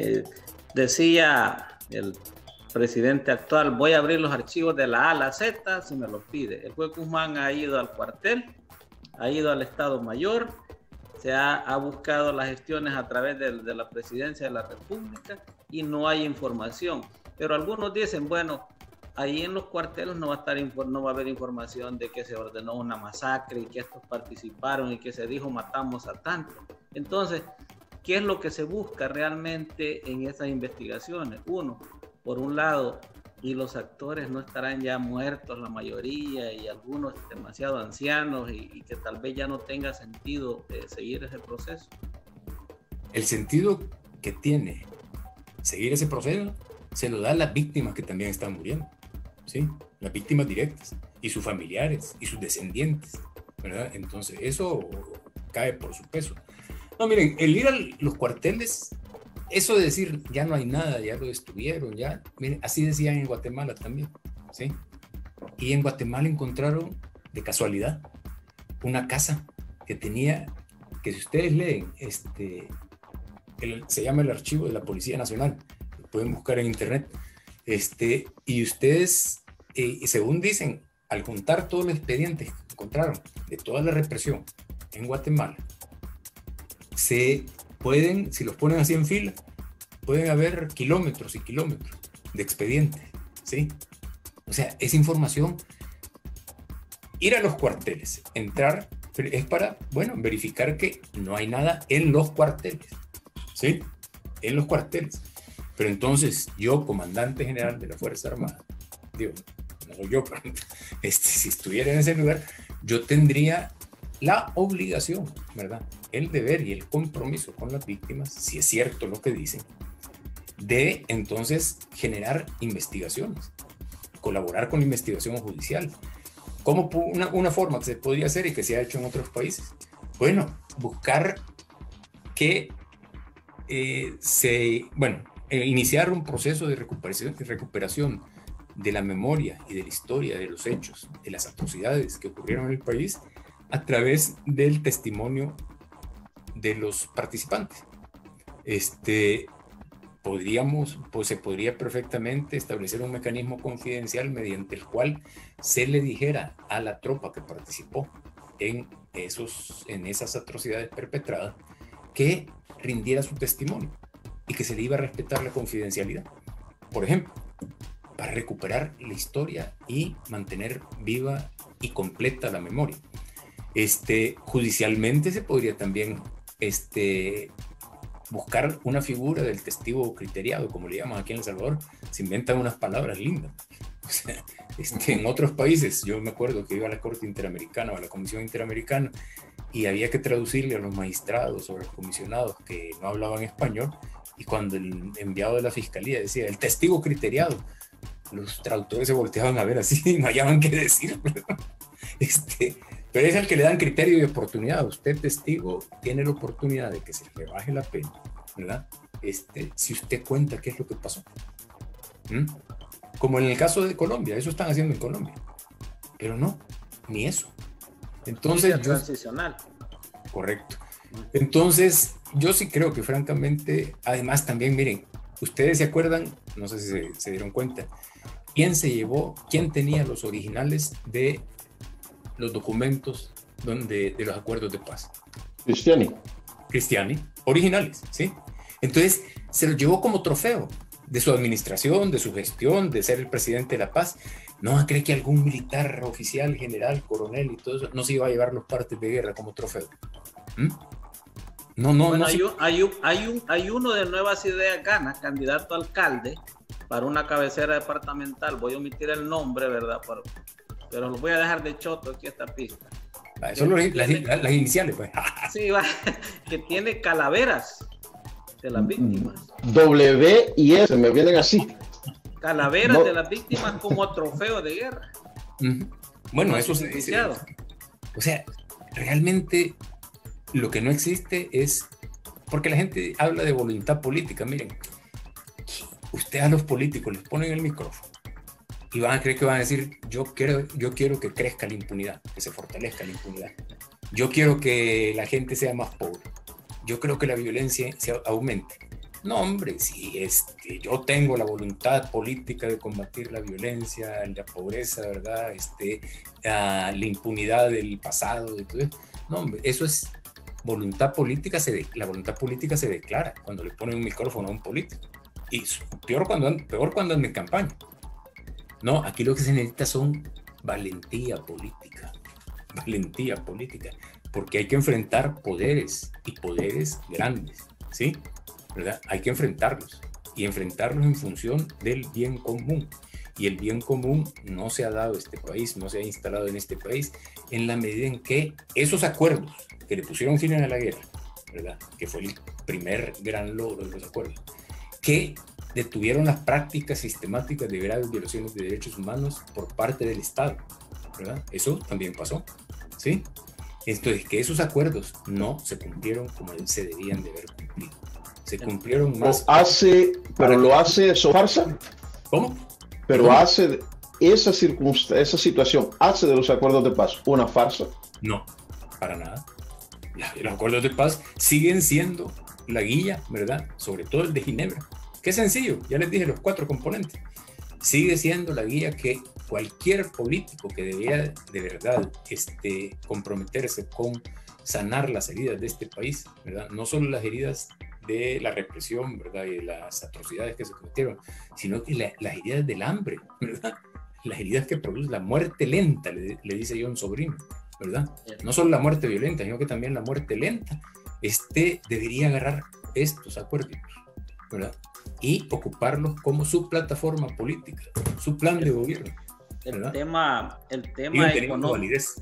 decía el presidente actual, voy a abrir los archivos de la A a la Z si me lo pide. El juez Guzmán ha ido al cuartel, ha ido al Estado Mayor, se ha buscado las gestiones a través de la Presidencia de la República y no hay información. Pero algunos dicen, bueno, ahí en los cuarteles no va a haber información de que se ordenó una masacre y que estos participaron y que se dijo matamos a tantos. Entonces, ¿qué es lo que se busca realmente en esas investigaciones? Uno, por un lado, y los actores no estarán ya muertos la mayoría y algunos demasiado ancianos y que tal vez ya no tenga sentido seguir ese proceso. El sentido que tiene seguir ese proceso se lo da a las víctimas que también están muriendo, ¿sí? Las víctimas directas y sus familiares y sus descendientes, ¿verdad? Entonces eso cae por su peso. No, miren, el ir a los cuarteles, eso de decir ya no hay nada, ya lo destruyeron, ya, miren, así decían en Guatemala también, ¿sí? Y en Guatemala encontraron de casualidad una casa que tenía, que si ustedes leen, se llama el archivo de la Policía Nacional, lo pueden buscar en internet, y ustedes, según dicen, al contar todos los expedientes que encontraron de toda la represión en Guatemala, se pueden, si los ponen así en fila, pueden haber kilómetros y kilómetros de expedientes, ¿sí? O sea, esa información, ir a los cuarteles, entrar, es para, bueno, verificar que no hay nada en los cuarteles, ¿sí? En los cuarteles. Pero entonces, yo, comandante general de la Fuerza Armada, digo, no soy yo, pero si estuviera en ese lugar, yo tendría la obligación, ¿verdad? El deber y el compromiso con las víctimas, si es cierto lo que dicen, de entonces generar investigaciones, colaborar con la investigación judicial. ¿Cómo una forma que se podría hacer y que se ha hecho en otros países? Bueno, buscar que iniciar un proceso de recuperación de la memoria y de la historia de los hechos, de las atrocidades que ocurrieron en el país a través del testimonio de los participantes. Se podría perfectamente establecer un mecanismo confidencial mediante el cual se le dijera a la tropa que participó en esas atrocidades perpetradas que rindiera su testimonio y que se le iba a respetar la confidencialidad. Por ejemplo, para recuperar la historia y mantener viva y completa la memoria. Judicialmente se podría también buscar una figura del testigo criteriado, como le llaman aquí en El Salvador. Se inventan unas palabras lindas. O sea, en otros países, yo me acuerdo que iba a la Corte Interamericana o a la Comisión Interamericana y había que traducirle a los magistrados o a los comisionados que no hablaban español, y cuando el enviado de la Fiscalía decía el testigo criteriado, los traductores se volteaban a ver así y no hallaban qué decir. Pero es el que le dan criterio y oportunidad. Usted, testigo, tiene la oportunidad de que se le baje la pena, ¿verdad? Si usted cuenta qué es lo que pasó. Como en el caso de Colombia, eso están haciendo en Colombia. Pero no, ni eso. Entonces, transicional. Correcto. Entonces, yo sí creo que francamente, además también, miren, ustedes se acuerdan, no sé si se dieron cuenta, quién tenía los originales de los documentos de los acuerdos de paz. Cristiani, originales, ¿sí? Entonces, se los llevó como trofeo de su administración, de su gestión, de ser el presidente de la paz. No cree que algún militar, oficial, general, coronel y todo eso no se iba a llevar los partes de guerra como trofeo. No, bueno, hay uno de Nuevas Ideas Ganas, candidato a alcalde para una cabecera departamental. Voy a omitir el nombre, ¿verdad? Pero lo voy a dejar de choto aquí esta pista. Eso las iniciales, pues. Sí, que tiene calaveras de las víctimas. W y S me vienen así. Calaveras de las víctimas como trofeo de guerra. Bueno, eso se dice. O sea, realmente lo que no existe es, porque la gente habla de voluntad política. Miren, usted a los políticos les ponen el micrófono y van a creer que van a decir, yo quiero que crezca la impunidad, que se fortalezca la impunidad. Yo quiero que la gente sea más pobre. Yo creo que la violencia se aumente. No, hombre, si yo tengo la voluntad política de combatir la violencia, la pobreza, ¿verdad? La impunidad del pasado, y todo eso. No, hombre, eso es voluntad política. La voluntad política se declara cuando le ponen un micrófono a un político. Y peor cuando anda en campaña. No, aquí lo que se necesita son valentía política. Valentía política. Porque hay que enfrentar poderes, y poderes grandes, ¿sí? ¿Verdad? Hay que enfrentarlos, y enfrentarlos en función del bien común. Y el bien común no se ha dado a este país, no se ha instalado en este país, en la medida en que esos acuerdos que le pusieron fin a la guerra, ¿verdad? Que fue el primer gran logro de los acuerdos, que detuvieron las prácticas sistemáticas de graves violaciones de derechos humanos por parte del Estado, ¿verdad? Eso también pasó, ¿sí? Entonces, que esos acuerdos no se cumplieron como se debían de haber cumplido. Se cumplieron más. Pero lo hace farsa. ¿Cómo? Pero ¿Cómo? Hace esa situación, hace de los acuerdos de paz una farsa. No, para nada. Los acuerdos de paz siguen siendo la guía, ¿verdad? Sobre todo el de Ginebra. Qué sencillo, ya les dije los 4 componentes. Sigue siendo la guía que cualquier político que debiera de verdad comprometerse con sanar las heridas de este país, ¿verdad? No solo las heridas de la represión, ¿verdad? Y de las atrocidades que se cometieron, sino que las heridas del hambre, ¿verdad? Las heridas que produce la muerte lenta, le dice yo a un sobrino, ¿verdad? No solo la muerte violenta, sino que también la muerte lenta. Debería agarrar estos acuerdos, ¿verdad? Y ocuparlos como su plataforma política, su plan de gobierno. El tema económico,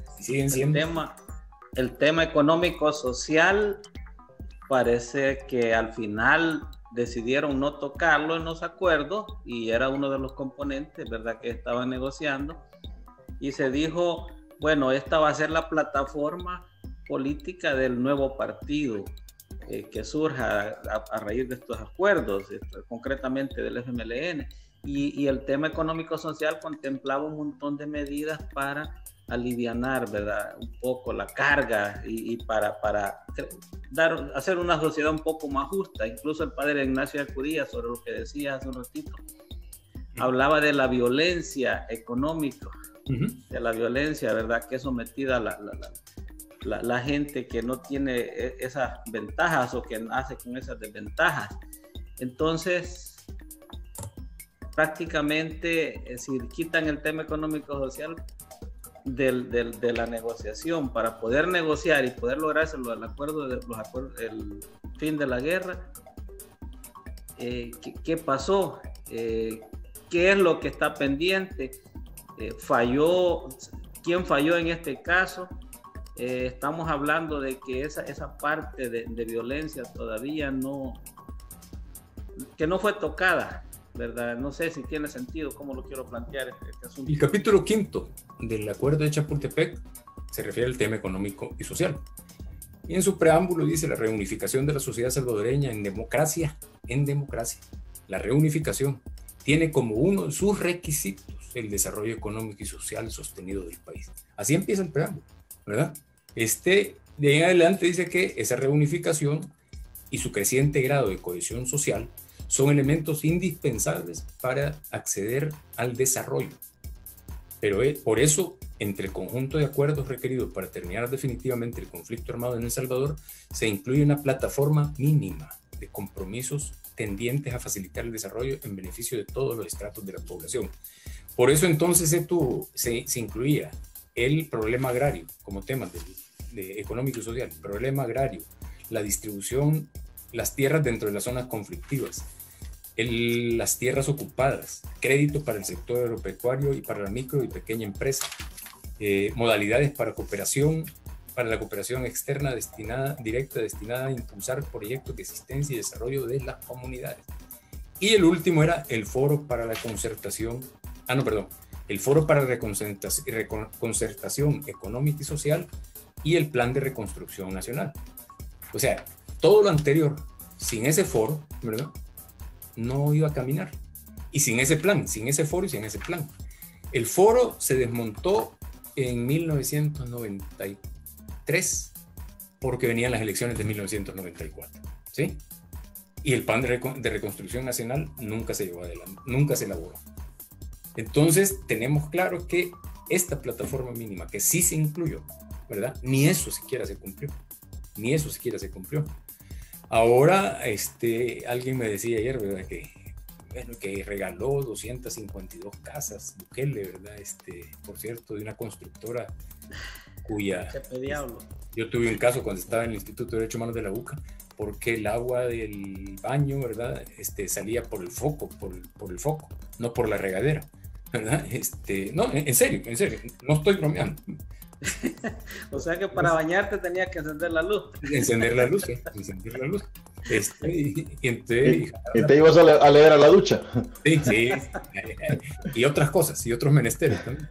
el tema económico social parece que al final decidieron no tocarlo en los acuerdos, y era uno de los componentes, ¿verdad?, que estaban negociando, y se dijo, bueno, esta va a ser la plataforma política del nuevo partido que surja a raíz de estos acuerdos, concretamente del FMLN, y el tema económico-social contemplaba un montón de medidas para alivianar, ¿verdad?, un poco la carga y para hacer una sociedad un poco más justa. Incluso el padre Ignacio acudía sobre lo que decía hace un ratito. Hablaba de la violencia económica, de la violencia, ¿verdad?, que es sometida la gente que no tiene esas ventajas o que nace con esas desventajas. Entonces, prácticamente, si quitan el tema económico-social de la negociación para poder negociar y poder lograrse el fin de la guerra, ¿qué pasó? ¿Qué es lo que está pendiente? ¿Quién falló en este caso? Estamos hablando de que esa parte de violencia todavía no fue tocada, ¿verdad? No sé si tiene sentido cómo lo quiero plantear este asunto. El capítulo 5 del acuerdo de Chapultepec se refiere al tema económico y social. Y en su preámbulo dice la reunificación de la sociedad salvadoreña en democracia. La reunificación tiene como uno de sus requisitos el desarrollo económico y social sostenido del país. Así empieza el preámbulo, ¿verdad? de ahí en adelante dice que esa reunificación y su creciente grado de cohesión social son elementos indispensables para acceder al desarrollo. Pero por eso, entre el conjunto de acuerdos requeridos para terminar definitivamente el conflicto armado en El Salvador, se incluye una plataforma mínima de compromisos tendientes a facilitar el desarrollo en beneficio de todos los estratos de la población. Por eso entonces se incluía el problema agrario como tema de económico y social, el problema agrario, la distribución, las tierras dentro de las zonas conflictivas, las tierras ocupadas, crédito para el sector agropecuario y para la micro y pequeña empresa, modalidades para la cooperación externa directa destinada a impulsar proyectos de existencia y desarrollo de las comunidades. Y el último era el foro para la concertación, el foro para la concertación económica y social y el plan de reconstrucción nacional. O sea, todo lo anterior, sin ese foro, ¿verdad?, no iba a caminar. Y sin ese plan, sin ese foro y sin ese plan. El foro se desmontó en 1993 porque venían las elecciones de 1994, ¿sí? Y el plan de reconstrucción nacional nunca se llevó adelante, nunca se elaboró. Entonces tenemos claro que esta plataforma mínima, que sí se incluyó, ¿verdad?, ni eso siquiera se cumplió. Ni eso siquiera se cumplió. Ahora, alguien me decía ayer, ¿verdad?, que regaló 252 casas, Bukele, ¿verdad? Por cierto, de una constructora cuya... Yo tuve un caso cuando estaba en el Instituto de Derechos Humanos de la UCA, porque el agua del baño, ¿verdad?, salía por el foco, por el foco, no por la regadera, ¿verdad? No, en serio, no estoy bromeando. O sea que para bañarte tenías que encender la luz. Encender la luz. Y te ibas a leer a la ducha. Sí. Y otras cosas, y otros menesteres también.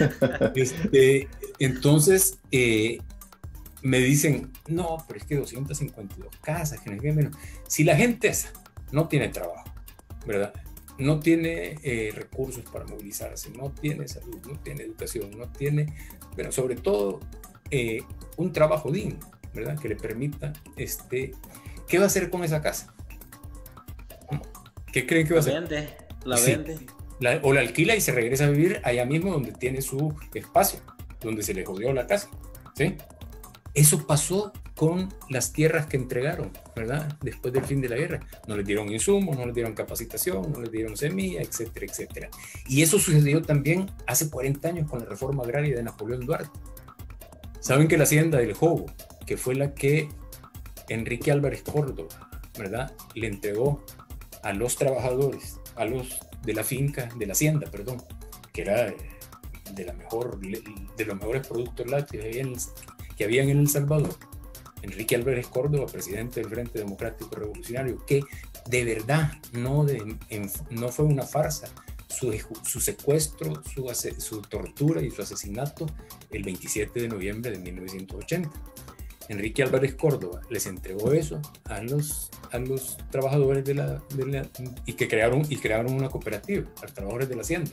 Entonces, me dicen, no, pero es que 252 casas, que no es menos. Si la gente esa no tiene trabajo, ¿verdad?, no tiene recursos para movilizarse, no tiene salud, no tiene educación, no tiene, pero sobre todo un trabajo digno, ¿verdad?, que le permita, ¿qué va a hacer con esa casa? ¿Qué creen que va a hacer? La vende. O la alquila y se regresa a vivir allá mismo donde tiene su espacio, donde se le jodió la casa, ¿sí? Eso pasó con las tierras que entregaron, ¿verdad?, después del fin de la guerra. No les dieron insumos, no les dieron capacitación, no les dieron semilla, etcétera, etcétera. Y eso sucedió también hace 40 años con la reforma agraria de Napoleón Duarte. Saben que la hacienda del Jobo, que fue la que Enrique Álvarez Córdoba, ¿verdad?, le entregó a los trabajadores, a los de la finca, de la hacienda, perdón, que era de los mejores productos lácteos que habían en El Salvador. Enrique Álvarez Córdoba, presidente del Frente Democrático Revolucionario, que de verdad no fue una farsa su secuestro, su tortura y su asesinato el 27 de noviembre de 1980. Enrique Álvarez Córdoba les entregó eso a los trabajadores y crearon una cooperativa, a los trabajadores de la hacienda.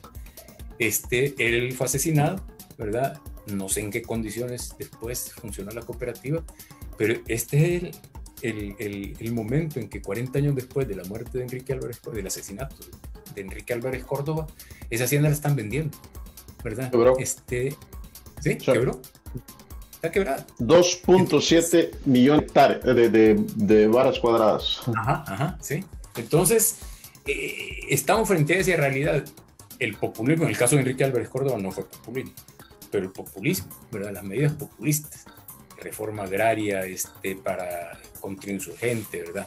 Él fue asesinado, ¿verdad? No sé en qué condiciones después funcionó la cooperativa, pero este es el momento en que 40 años después de la muerte de Enrique Álvarez Córdoba, del asesinato de Enrique Álvarez Córdoba, esa hacienda la están vendiendo, ¿verdad? Quebró. ¿Sí? ¿Quebró? Está quebrada. 2.7 millones de varas cuadradas. Ajá, sí. Entonces, estamos frente a esa realidad. El populismo, en el caso de Enrique Álvarez Córdoba, no fue populismo, pero el populismo, ¿verdad?, las medidas populistas, reforma agraria para contrainsurgente, ¿verdad?,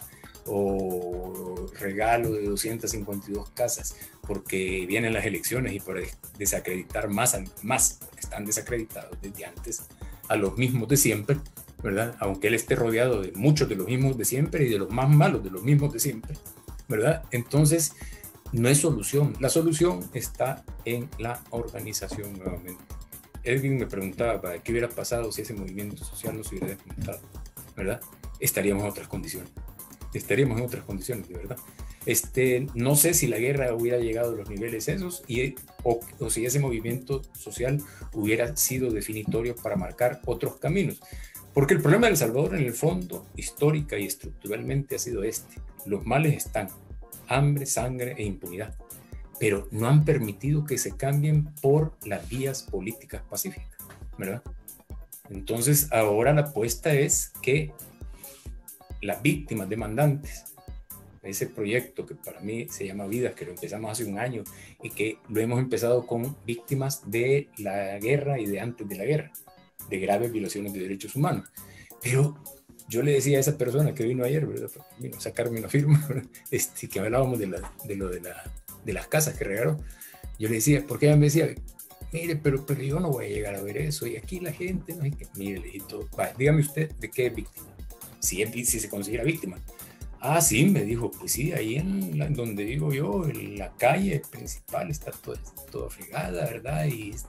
o regalo de 252 casas porque vienen las elecciones y para desacreditar más, porque están desacreditados desde antes, a los mismos de siempre, ¿verdad?, aunque él esté rodeado de muchos de los mismos de siempre y de los más malos de los mismos de siempre, ¿verdad? Entonces, no es solución. La solución está en la organización nuevamente. Edwin me preguntaba qué hubiera pasado si ese movimiento social no se hubiera desmontado, ¿verdad? Estaríamos en otras condiciones, de verdad. No sé si la guerra hubiera llegado a los niveles esos o si ese movimiento social hubiera sido definitorio para marcar otros caminos. Porque el problema de El Salvador, en el fondo, histórica y estructuralmente ha sido este. Los males están: hambre, sangre e impunidad. Pero no han permitido que se cambien por las vías políticas pacíficas, ¿verdad? Entonces, ahora la apuesta es que las víctimas demandantes, ese proyecto que para mí se llama Vidas, que lo empezamos hace un año y que lo hemos empezado con víctimas de la guerra y de antes de la guerra, de graves violaciones de derechos humanos. Pero yo le decía a esa persona que vino ayer, ¿verdad? Vino a sacarme una firma, que hablábamos de las casas que regaló. Yo le decía, porque ella me decía, mire, pero yo no voy a llegar a ver eso, y aquí la gente, no hay que... Mire, le dije, dígame usted de qué es víctima, si se considera víctima. Ah, sí, me dijo, pues sí, ahí en donde vivo yo, en la calle principal está todo fregada, ¿verdad?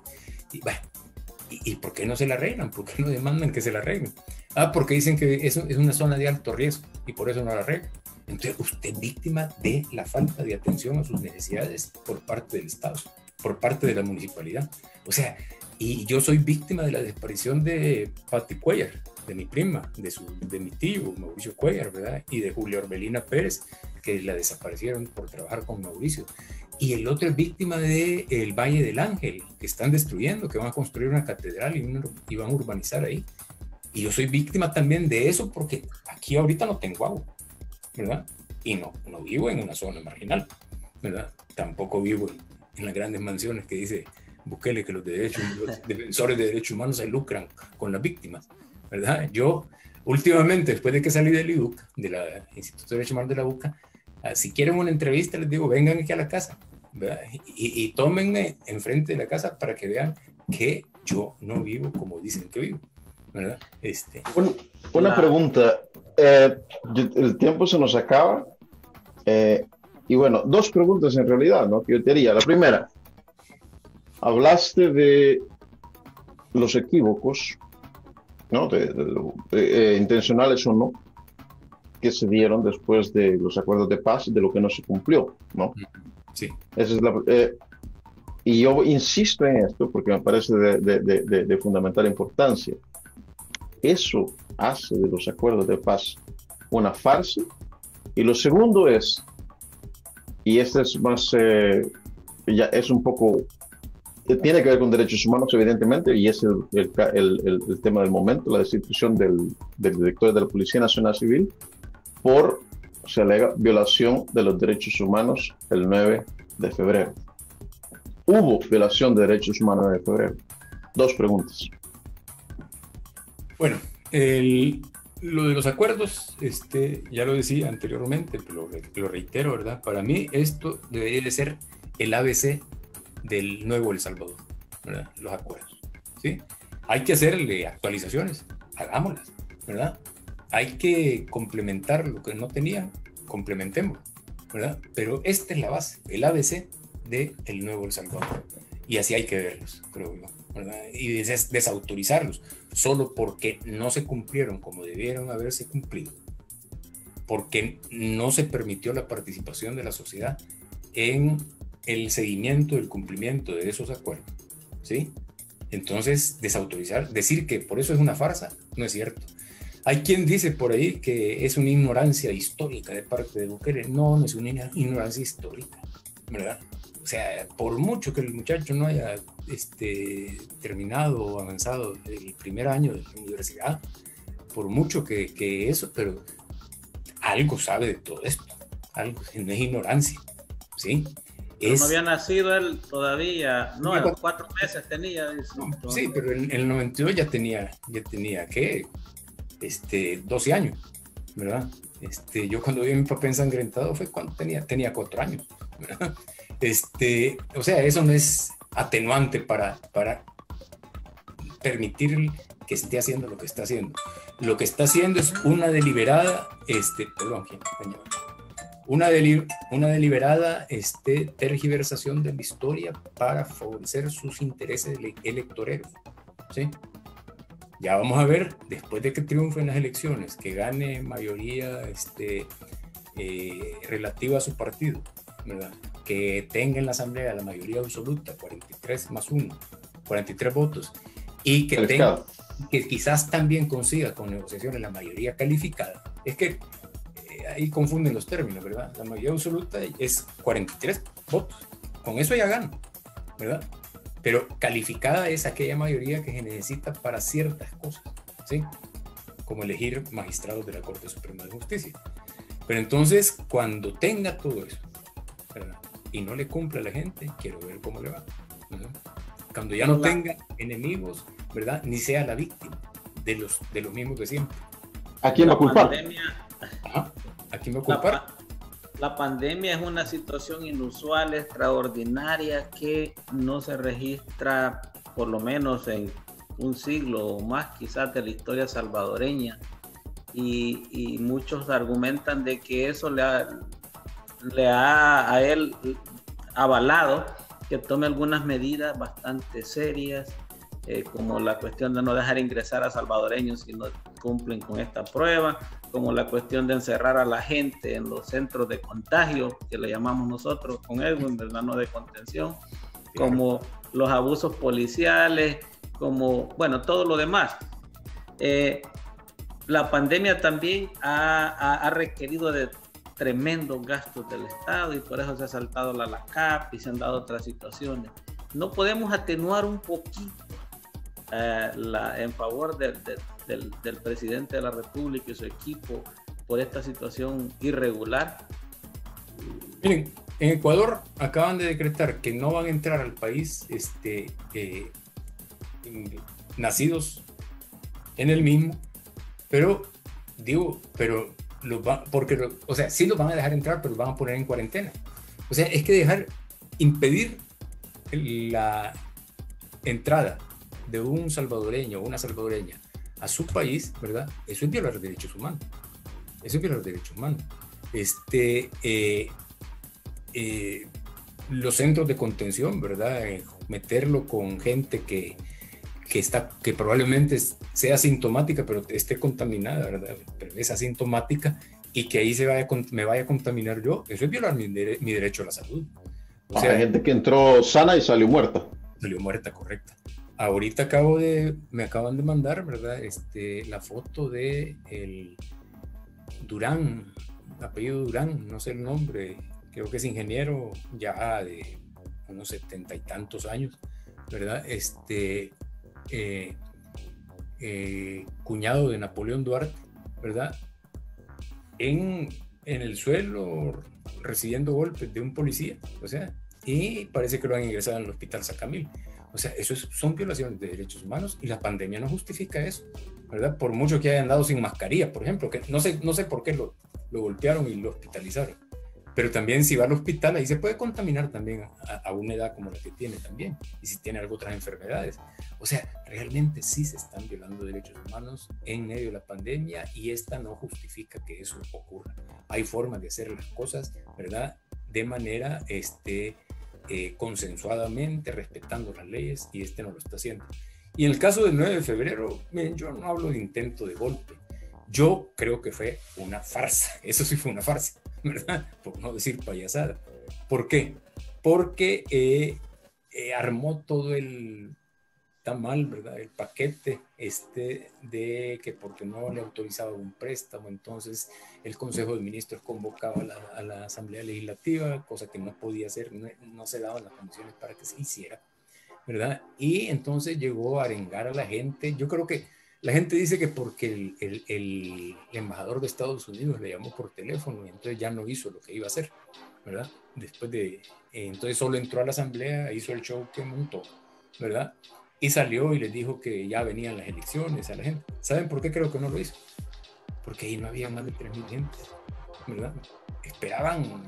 ¿Y por qué no se la arreglan? ¿Por qué no demandan que se la arreglen? Ah, porque dicen que eso es una zona de alto riesgo y por eso no la arreglan. Entonces, usted es víctima de la falta de atención a sus necesidades por parte del Estado, por parte de la municipalidad. O sea, y yo soy víctima de la desaparición de Patti Cuellar, de mi prima, de mi tío Mauricio Cuellar, ¿verdad? Y de Julia Orbelina Pérez, que la desaparecieron por trabajar con Mauricio. Y el otro es víctima del Valle del Ángel, que están destruyendo, que van a construir una catedral y van a urbanizar ahí. Y yo soy víctima también de eso porque aquí ahorita no tengo agua, ¿verdad? Y no vivo en una zona marginal, ¿verdad? Tampoco vivo en las grandes mansiones que dice Bukele que los defensores de derechos humanos se lucran con las víctimas, ¿verdad? Yo, últimamente, después de que salí del IDUC, de la Instituto de Derechos Humanos de la UCA, si quieren una entrevista, les digo, vengan aquí a la casa, ¿verdad? Y tómenme enfrente de la casa para que vean que yo no vivo como dicen que vivo, ¿verdad? Una pregunta. El tiempo se nos acaba. Y bueno, dos preguntas en realidad, ¿no? Que yo te haría. La primera, hablaste de los equívocos, ¿no? Intencionales o no, que se dieron después de los acuerdos de paz, de lo que no se cumplió, ¿no? Sí. Esa es y yo insisto en esto porque me parece de fundamental importancia. Eso hace de los acuerdos de paz una farsa. Y lo segundo es, y este es más, ya es un poco, tiene que ver con derechos humanos evidentemente, y es el tema del momento, la destitución del director de la Policía Nacional Civil por, se alega, violación de los derechos humanos el 9 de febrero. Hubo violación de derechos humanos el 9 de febrero. Dos preguntas. Bueno, lo de los acuerdos, ya lo decía anteriormente, pero lo reitero, ¿verdad? Para mí esto debería de ser el ABC del nuevo El Salvador, ¿verdad? Los acuerdos, ¿sí? Hay que hacerle actualizaciones, hagámoslas, ¿verdad? Hay que complementar lo que no tenían, complementemos, ¿verdad? Pero esta es la base, el ABC del nuevo El Salvador. Y así hay que verlos, creo yo, ¿verdad? Y desautorizarlos, solo porque no se cumplieron como debieron haberse cumplido, porque no se permitió la participación de la sociedad en el seguimiento del cumplimiento de esos acuerdos, ¿sí? Entonces, desautorizar, decir que por eso es una farsa, no es cierto. Hay quien dice por ahí que es una ignorancia histórica de parte de Bukele. No, no es una ignorancia histórica, ¿verdad? O sea, por mucho que el muchacho no haya terminado o avanzado el primer año de la universidad, por mucho que eso, pero algo sabe de todo esto, algo, no es ignorancia, ¿sí? No había nacido él todavía, no, a los 4 meses tenía. Sí, pero en el 92 ya tenía ¿qué? 12 años, ¿verdad? Yo cuando vi a mi papá ensangrentado fue cuando tenía 4 años, ¿verdad? O sea, eso no es atenuante para permitir que esté haciendo lo que está haciendo. Lo que está haciendo es una deliberada, una deliberada tergiversación de la historia para favorecer sus intereses electoreros, ¿sí? Ya vamos a ver, después de que triunfe en las elecciones, que gane mayoría relativa a su partido, ¿verdad? Que tenga en la Asamblea la mayoría absoluta, 43 más 1, 43 votos, y que quizás también consiga con negociaciones la mayoría calificada. Es que ahí confunden los términos, ¿verdad? La mayoría absoluta es 43 votos, con eso ya gana, ¿verdad? Pero calificada es aquella mayoría que se necesita para ciertas cosas, ¿sí? Como elegir magistrados de la Corte Suprema de Justicia. Pero entonces, cuando tenga todo eso, ¿verdad? Y no le cumpla a la gente, quiero ver cómo le va, ¿verdad? Cuando ya no tenga enemigos, ¿verdad? Ni sea la víctima de los mismos de siempre. ¿A quién va a culpar? ¿A quién va a culpar? La pandemia es una situación inusual, extraordinaria, que no se registra por lo menos en un siglo o más quizás de la historia salvadoreña, y muchos argumentan de que eso le ha a él avalado que tome algunas medidas bastante serias, como la cuestión de no dejar ingresar a salvadoreños si no cumplen con esta prueba, como la cuestión de encerrar a la gente en los centros de contagio, que le llamamos nosotros con Edwin, ¿verdad? No de contención, como los abusos policiales, como, bueno, todo lo demás. La pandemia también ha requerido de tremendos gastos del Estado, y por eso se ha saltado la CAP y se han dado otras situaciones. No podemos atenuar un poquito en favor del presidente de la República y su equipo por esta situación irregular. Miren, en Ecuador acaban de decretar que no van a entrar al país nacidos en el mismo, pero o sea, sí los van a dejar entrar, pero los van a poner en cuarentena. O sea, es que impedir la entrada de un salvadoreño o una salvadoreña a su país, ¿verdad? Eso es violar derechos humanos. Eso es violar derechos humanos. Los centros de contención, ¿verdad? Meterlo con gente que probablemente sea asintomática, pero esté contaminada, ¿verdad? Pero es asintomática, y que ahí me vaya a contaminar yo. Eso es violar mi derecho a la salud. O sea, hay gente que entró sana y salió muerta. Salió muerta, correcta. Ahorita me acaban de mandar, ¿verdad? La foto de el Durán, apellido Durán, no sé el nombre, creo que es ingeniero ya de unos 70 y tantos años, ¿verdad? Cuñado de Napoleón Duarte, ¿verdad? En el suelo, recibiendo golpes de un policía, o sea, y parece que lo han ingresado en el hospital Sacamil. O sea, son violaciones de derechos humanos, y la pandemia no justifica eso, ¿verdad? Por mucho que hayan andado sin mascarilla, por ejemplo, que no sé por qué lo golpearon y lo hospitalizaron. Pero también si va al hospital, ahí se puede contaminar también a una edad como la que tiene también, y si tiene otras enfermedades. O sea, realmente sí se están violando derechos humanos en medio de la pandemia, y esta no justifica que eso ocurra. Hay formas de hacer las cosas, ¿verdad? De manera consensuadamente, respetando las leyes, y no lo está haciendo. Y en el caso del 9 de febrero, miren, yo no hablo de intento de golpe. Yo creo que fue una farsa. Eso sí fue una farsa, ¿verdad? Por no decir payasada. ¿Por qué? Porque armó todo tamal, ¿verdad? El paquete de que porque no le autorizaba un préstamo, entonces el Consejo de Ministros convocaba a la Asamblea Legislativa, cosa que no podía hacer, no se daban las condiciones para que se hiciera, ¿verdad? Y entonces llegó a arengar a la gente. Yo creo que la gente dice que porque el embajador de Estados Unidos le llamó por teléfono, y entonces ya no hizo lo que iba a hacer, ¿verdad? Entonces solo entró a la asamblea, hizo el show que montó, ¿verdad? Y salió y les dijo que ya venían las elecciones a la gente. ¿Saben por qué creo que no lo hizo? Porque ahí no había más de 3,000 gentes, ¿verdad? Esperaban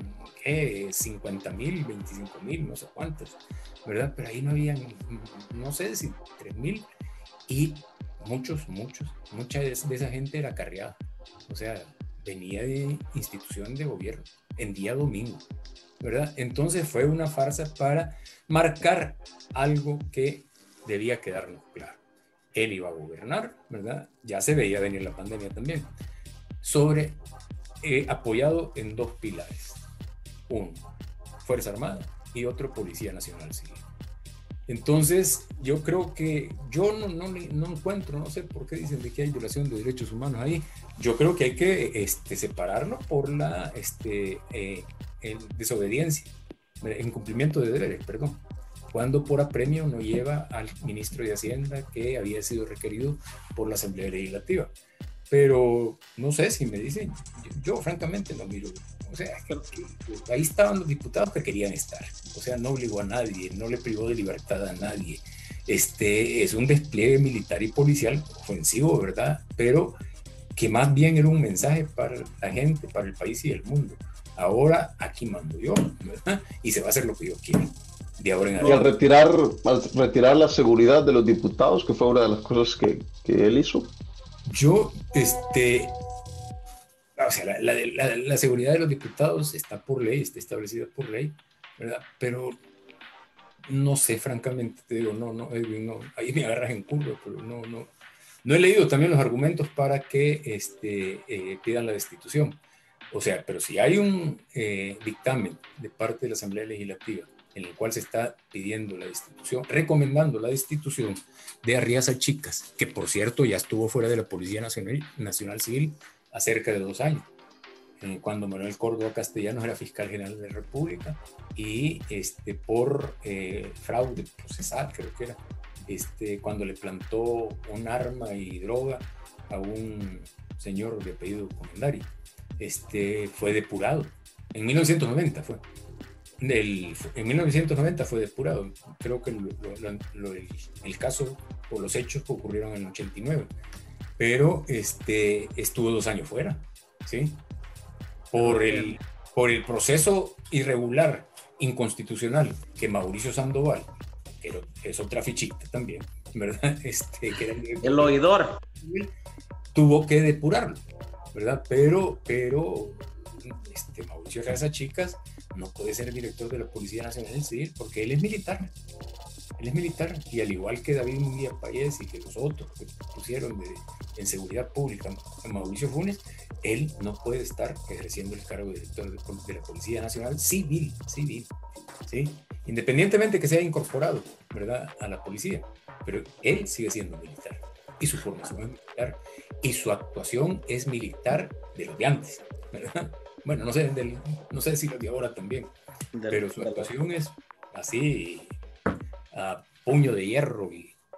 50,000, 25,000, no sé cuántas, ¿verdad? Pero ahí no habían, no sé si 3,000, y mucha de esa gente era carreada. O sea, venía de institución de gobierno en día domingo, ¿verdad? Entonces fue una farsa para marcar algo que debía quedarnos claro. Él iba a gobernar, ¿verdad? Ya se veía venir la pandemia también, sobre apoyado en dos pilares. Uno, Fuerza Armada, y otro, Policía Nacional Civil. Entonces, yo creo que yo no encuentro, no sé por qué dicen de que hay violación de derechos humanos ahí. Yo creo que hay que separarlo por la desobediencia, incumplimiento de deberes, perdón, cuando por apremio no lleva al ministro de Hacienda que había sido requerido por la Asamblea Legislativa. Pero no sé si me dicen, yo francamente no miro. O sea, ahí estaban los diputados que querían estar. O sea, no obligó a nadie, no le privó de libertad a nadie. Es un despliegue militar y policial ofensivo, ¿verdad? Pero que más bien era un mensaje para la gente, para el país y el mundo. Ahora aquí mando yo, ¿verdad? Y se va a hacer lo que yo quiero. De ahora en adelante. Y al retirar la seguridad de los diputados, que fue una de las cosas que él hizo. Yo, o sea, la seguridad de los diputados está por ley, está establecida por ley, ¿verdad? Pero no sé, francamente, te digo, no, ahí me agarras en curva, pero no he leído también los argumentos para que pidan la destitución. O sea, pero si hay un dictamen de parte de la Asamblea Legislativa en el cual se está pidiendo la destitución, recomendando la destitución de Arriaza Chicas, que por cierto ya estuvo fuera de la Policía Nacional Civil a cerca de 2 años, cuando Manuel Córdoba Castellanos era fiscal general de la República, y por fraude procesal, creo que era, cuando le plantó un arma y droga a un señor de apellido Comendari, fue depurado. En 1990 fue. En 1990 fue depurado. Creo que el caso o los hechos ocurrieron en el 89. Pero estuvo 2 años fuera, ¿sí? Por el proceso irregular, inconstitucional, que Mauricio Sandoval, que es otra fichita también, ¿verdad? Que era el oidor. Tuvo que depurarlo, ¿verdad? Pero Mauricio Arriaza Chicas no puede ser el director de la Policía Nacional Civil porque él es militar. Él es militar, y al igual que David Munguía Payés y que los otros que pusieron en seguridad pública a Mauricio Funes, él no puede estar ejerciendo el cargo de director de la Policía Nacional Civil, ¿sí? Independientemente que sea incorporado, ¿verdad?, a la policía, pero él sigue siendo militar, y su formación es militar, y su actuación es militar de los de antes, ¿verdad? Bueno, no sé si lo de ahora también, pero su actuación es así, a puño de hierro,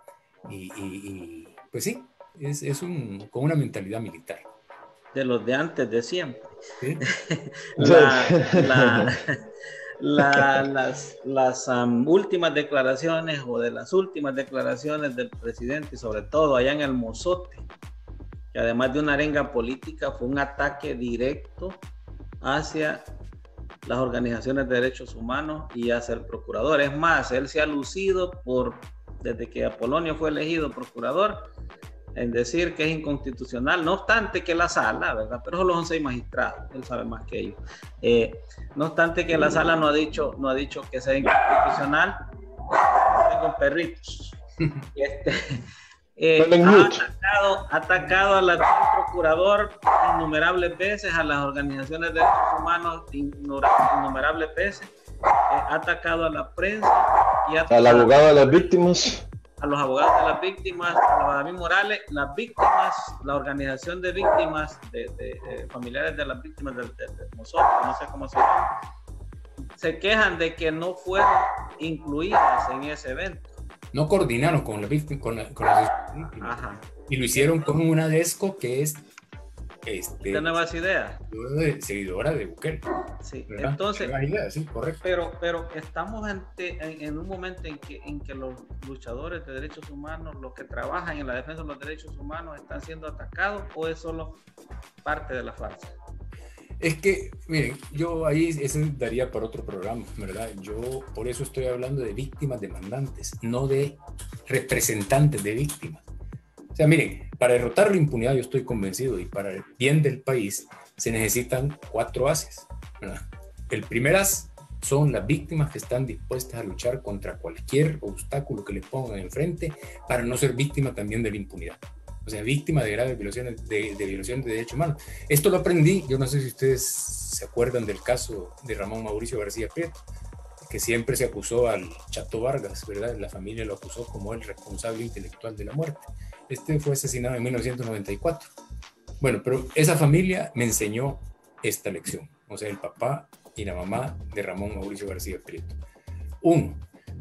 y pues sí, con una mentalidad militar. De los de antes, de siempre. ¿Sí? Las últimas declaraciones, o de las últimas declaraciones del presidente, y sobre todo allá en el Mozote, que además de una arenga política, fue un ataque directo hacia las organizaciones de derechos humanos y hacia el procurador. Es más, él se ha lucido desde que Apolonio fue elegido procurador, en decir que es inconstitucional, no obstante que la sala, ¿verdad? Pero solo son 6 magistrados, él sabe más que ellos. No obstante que la sala no ha dicho que sea inconstitucional. Tengo perritos. Ha atacado al actual procurador innumerables veces, a las organizaciones de derechos humanos innumerables veces, ha atacado a la prensa y al abogado de las víctimas, a los abogados de las víctimas, a David Morales, las víctimas, la organización de víctimas, de familiares de las víctimas del Mozote, no sé cómo se llama, se quejan de que no fueron incluidas en ese evento. No coordinaron con las víctimas, Ajá. Y lo hicieron con una DESCO que es de Nuevas Ideas, seguidora de Bukele. Sí, ¿verdad? entonces, Nuevas Ideas, sí, correcto. Pero estamos en un momento en que los luchadores de derechos humanos, los que trabajan en la defensa de los derechos humanos, están siendo atacados, o es solo parte de la farsa. Es que, miren, yo ahí eso daría para otro programa, ¿verdad? Yo por eso estoy hablando de víctimas demandantes, no de representantes de víctimas. O sea, miren, para derrotar la impunidad, yo estoy convencido, y para el bien del país, se necesitan 4 haces, ¿verdad? El primer as son las víctimas que están dispuestas a luchar contra cualquier obstáculo que le pongan enfrente para no ser víctima también de la impunidad. O o sea, víctima de graves violaciones de violación de derechos humanos. Esto lo aprendí, yo no sé si ustedes se acuerdan del caso de Ramón Mauricio García Prieto, que siempre se acusó al Chato Vargas, ¿verdad? La familia lo acusó como el responsable intelectual de la muerte. Este fue asesinado en 1994. Bueno, pero esa familia me enseñó esta lección, o sea, el papá y la mamá de Ramón Mauricio García Prieto. Uno,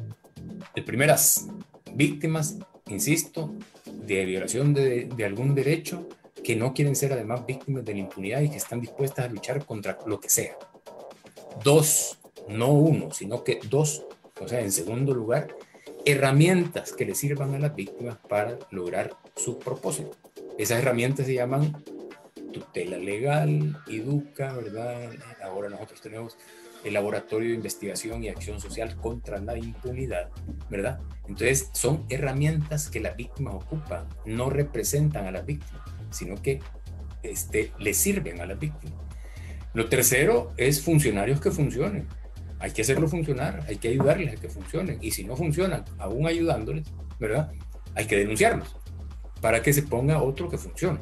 el primeras víctimas, insisto, de violación de algún derecho, que no quieren ser además víctimas de la impunidad y que están dispuestas a luchar contra lo que sea. Dos, no uno, sino que dos, o sea, en segundo lugar, herramientas que le sirvan a las víctimas para lograr su propósito. Esas herramientas se llaman tutela legal, educa, ¿verdad? Ahora nosotros tenemos el Laboratorio de Investigación y Acción Social contra la Impunidad, ¿verdad? Entonces son herramientas que las víctimas ocupan, no representan a las víctimas, sino que le sirven a las víctimas. Lo tercero es funcionarios que funcionen. Hay que hacerlo funcionar, hay que ayudarles a que funcionen. Y si no funcionan, aún ayudándoles, ¿verdad? Hay que denunciarlos para que se ponga otro que funcione.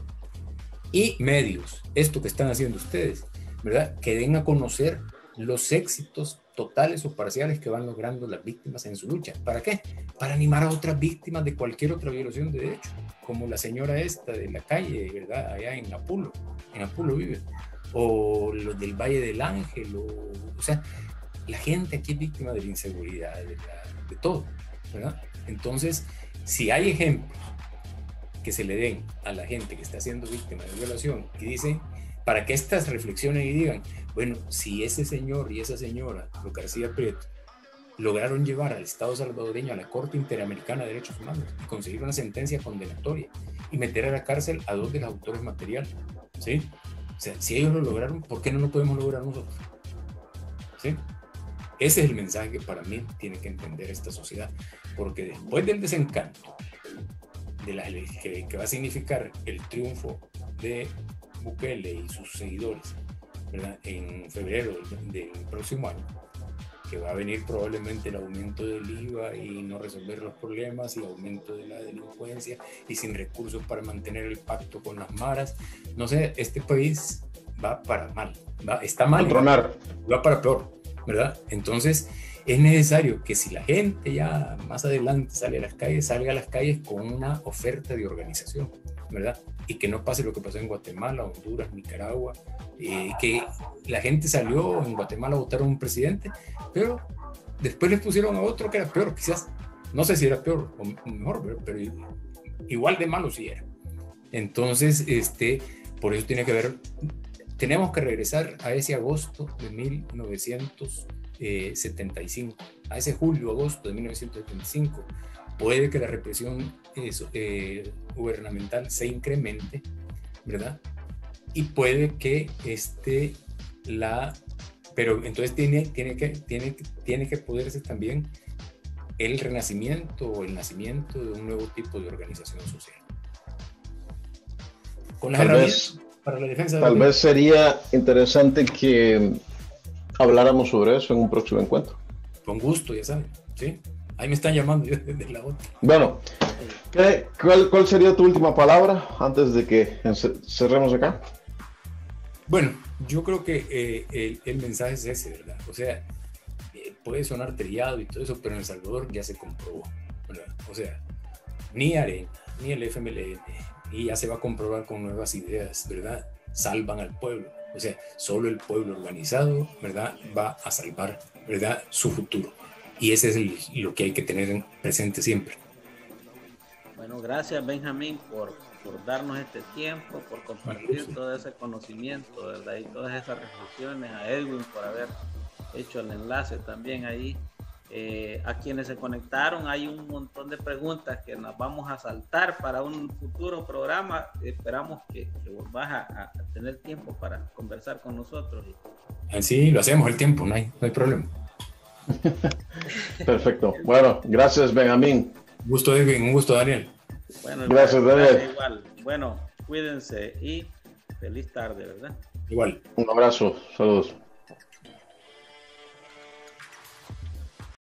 Y medios, esto que están haciendo ustedes, ¿verdad? Que den a conocer los éxitos totales o parciales que van logrando las víctimas en su lucha. ¿Para qué? Para animar a otras víctimas de cualquier otra violación de derechos, como la señora esta de la calle, ¿verdad? Allá en Apulo vive, o los del Valle del Ángel, o sea, la gente aquí es víctima de la inseguridad, de todo, ¿verdad? Entonces, si hay ejemplos que se le den a la gente que está siendo víctima de violación y dicen, para que estas reflexionen y digan, bueno, si ese señor y esa señora, los García Prieto, lograron llevar al Estado salvadoreño a la Corte Interamericana de Derechos Humanos y conseguir una sentencia condenatoria y meter a la cárcel a 2 de los autores materiales, ¿sí? O sea, si ellos lo lograron, ¿por qué no lo podemos lograr nosotros? ¿Sí? Ese es el mensaje que para mí tiene que entender esta sociedad, porque después del desencanto que va a significar el triunfo de Bukele y sus seguidores, ¿verdad? En febrero del próximo año, que va a venir probablemente el aumento del IVA y no resolver los problemas y aumento de la delincuencia y sin recursos para mantener el pacto con las maras. No sé, este país va para mal, está mal, va para peor, ¿verdad? Entonces es necesario que si la gente ya más adelante salga a las calles con una oferta de organización, ¿verdad? Y que no pase lo que pasó en Guatemala, Honduras, Nicaragua, que la gente salió en Guatemala a votar a un presidente, pero después les pusieron a otro que era peor, quizás, no sé si era peor o mejor, pero igual de malo sí era. Entonces, por eso tenemos que regresar a ese agosto de 1975, a ese julio-agosto de 1975. Puede que la represión gubernamental se incremente, ¿verdad? Y puede que pero entonces tiene que poderse también el renacimiento o el nacimiento de un nuevo tipo de organización social. Con las herramientas para la defensa. Tal vez sería interesante que habláramos sobre eso en un próximo encuentro. Con gusto, ya saben, ¿sí? Ahí me están llamando desde la otra. Bueno, ¿cuál sería tu última palabra antes de que cerremos acá? Bueno, yo creo que el mensaje es ese, ¿verdad? O sea, puede sonar trillado y todo eso, pero en El Salvador ya se comprobó, ¿verdad? O sea, ni Arena, ni el FMLN, y ya se va a comprobar con nuevas ideas, ¿verdad? Salvan al pueblo. O sea, solo el pueblo organizado, ¿verdad? Va a salvar, ¿verdad? Su futuro. Y ese es lo que hay que tener presente siempre. Bueno, gracias Benjamín por darnos este tiempo, por compartir todo ese conocimiento, ¿verdad? Y todas esas reflexiones, a Edwin por haber hecho el enlace también ahí. A quienes se conectaron, hay un montón de preguntas que nos vamos a saltar para un futuro programa. Esperamos que volvás a tener tiempo para conversar con nosotros. Sí, lo hacemos el tiempo, no hay problema. Perfecto. Bueno, gracias Benjamín. Un gusto, Edwin, un gusto, Daniel. Bueno, gracias, Daniel. Igual. Bueno, cuídense y feliz tarde, ¿verdad? Igual. Un abrazo, saludos.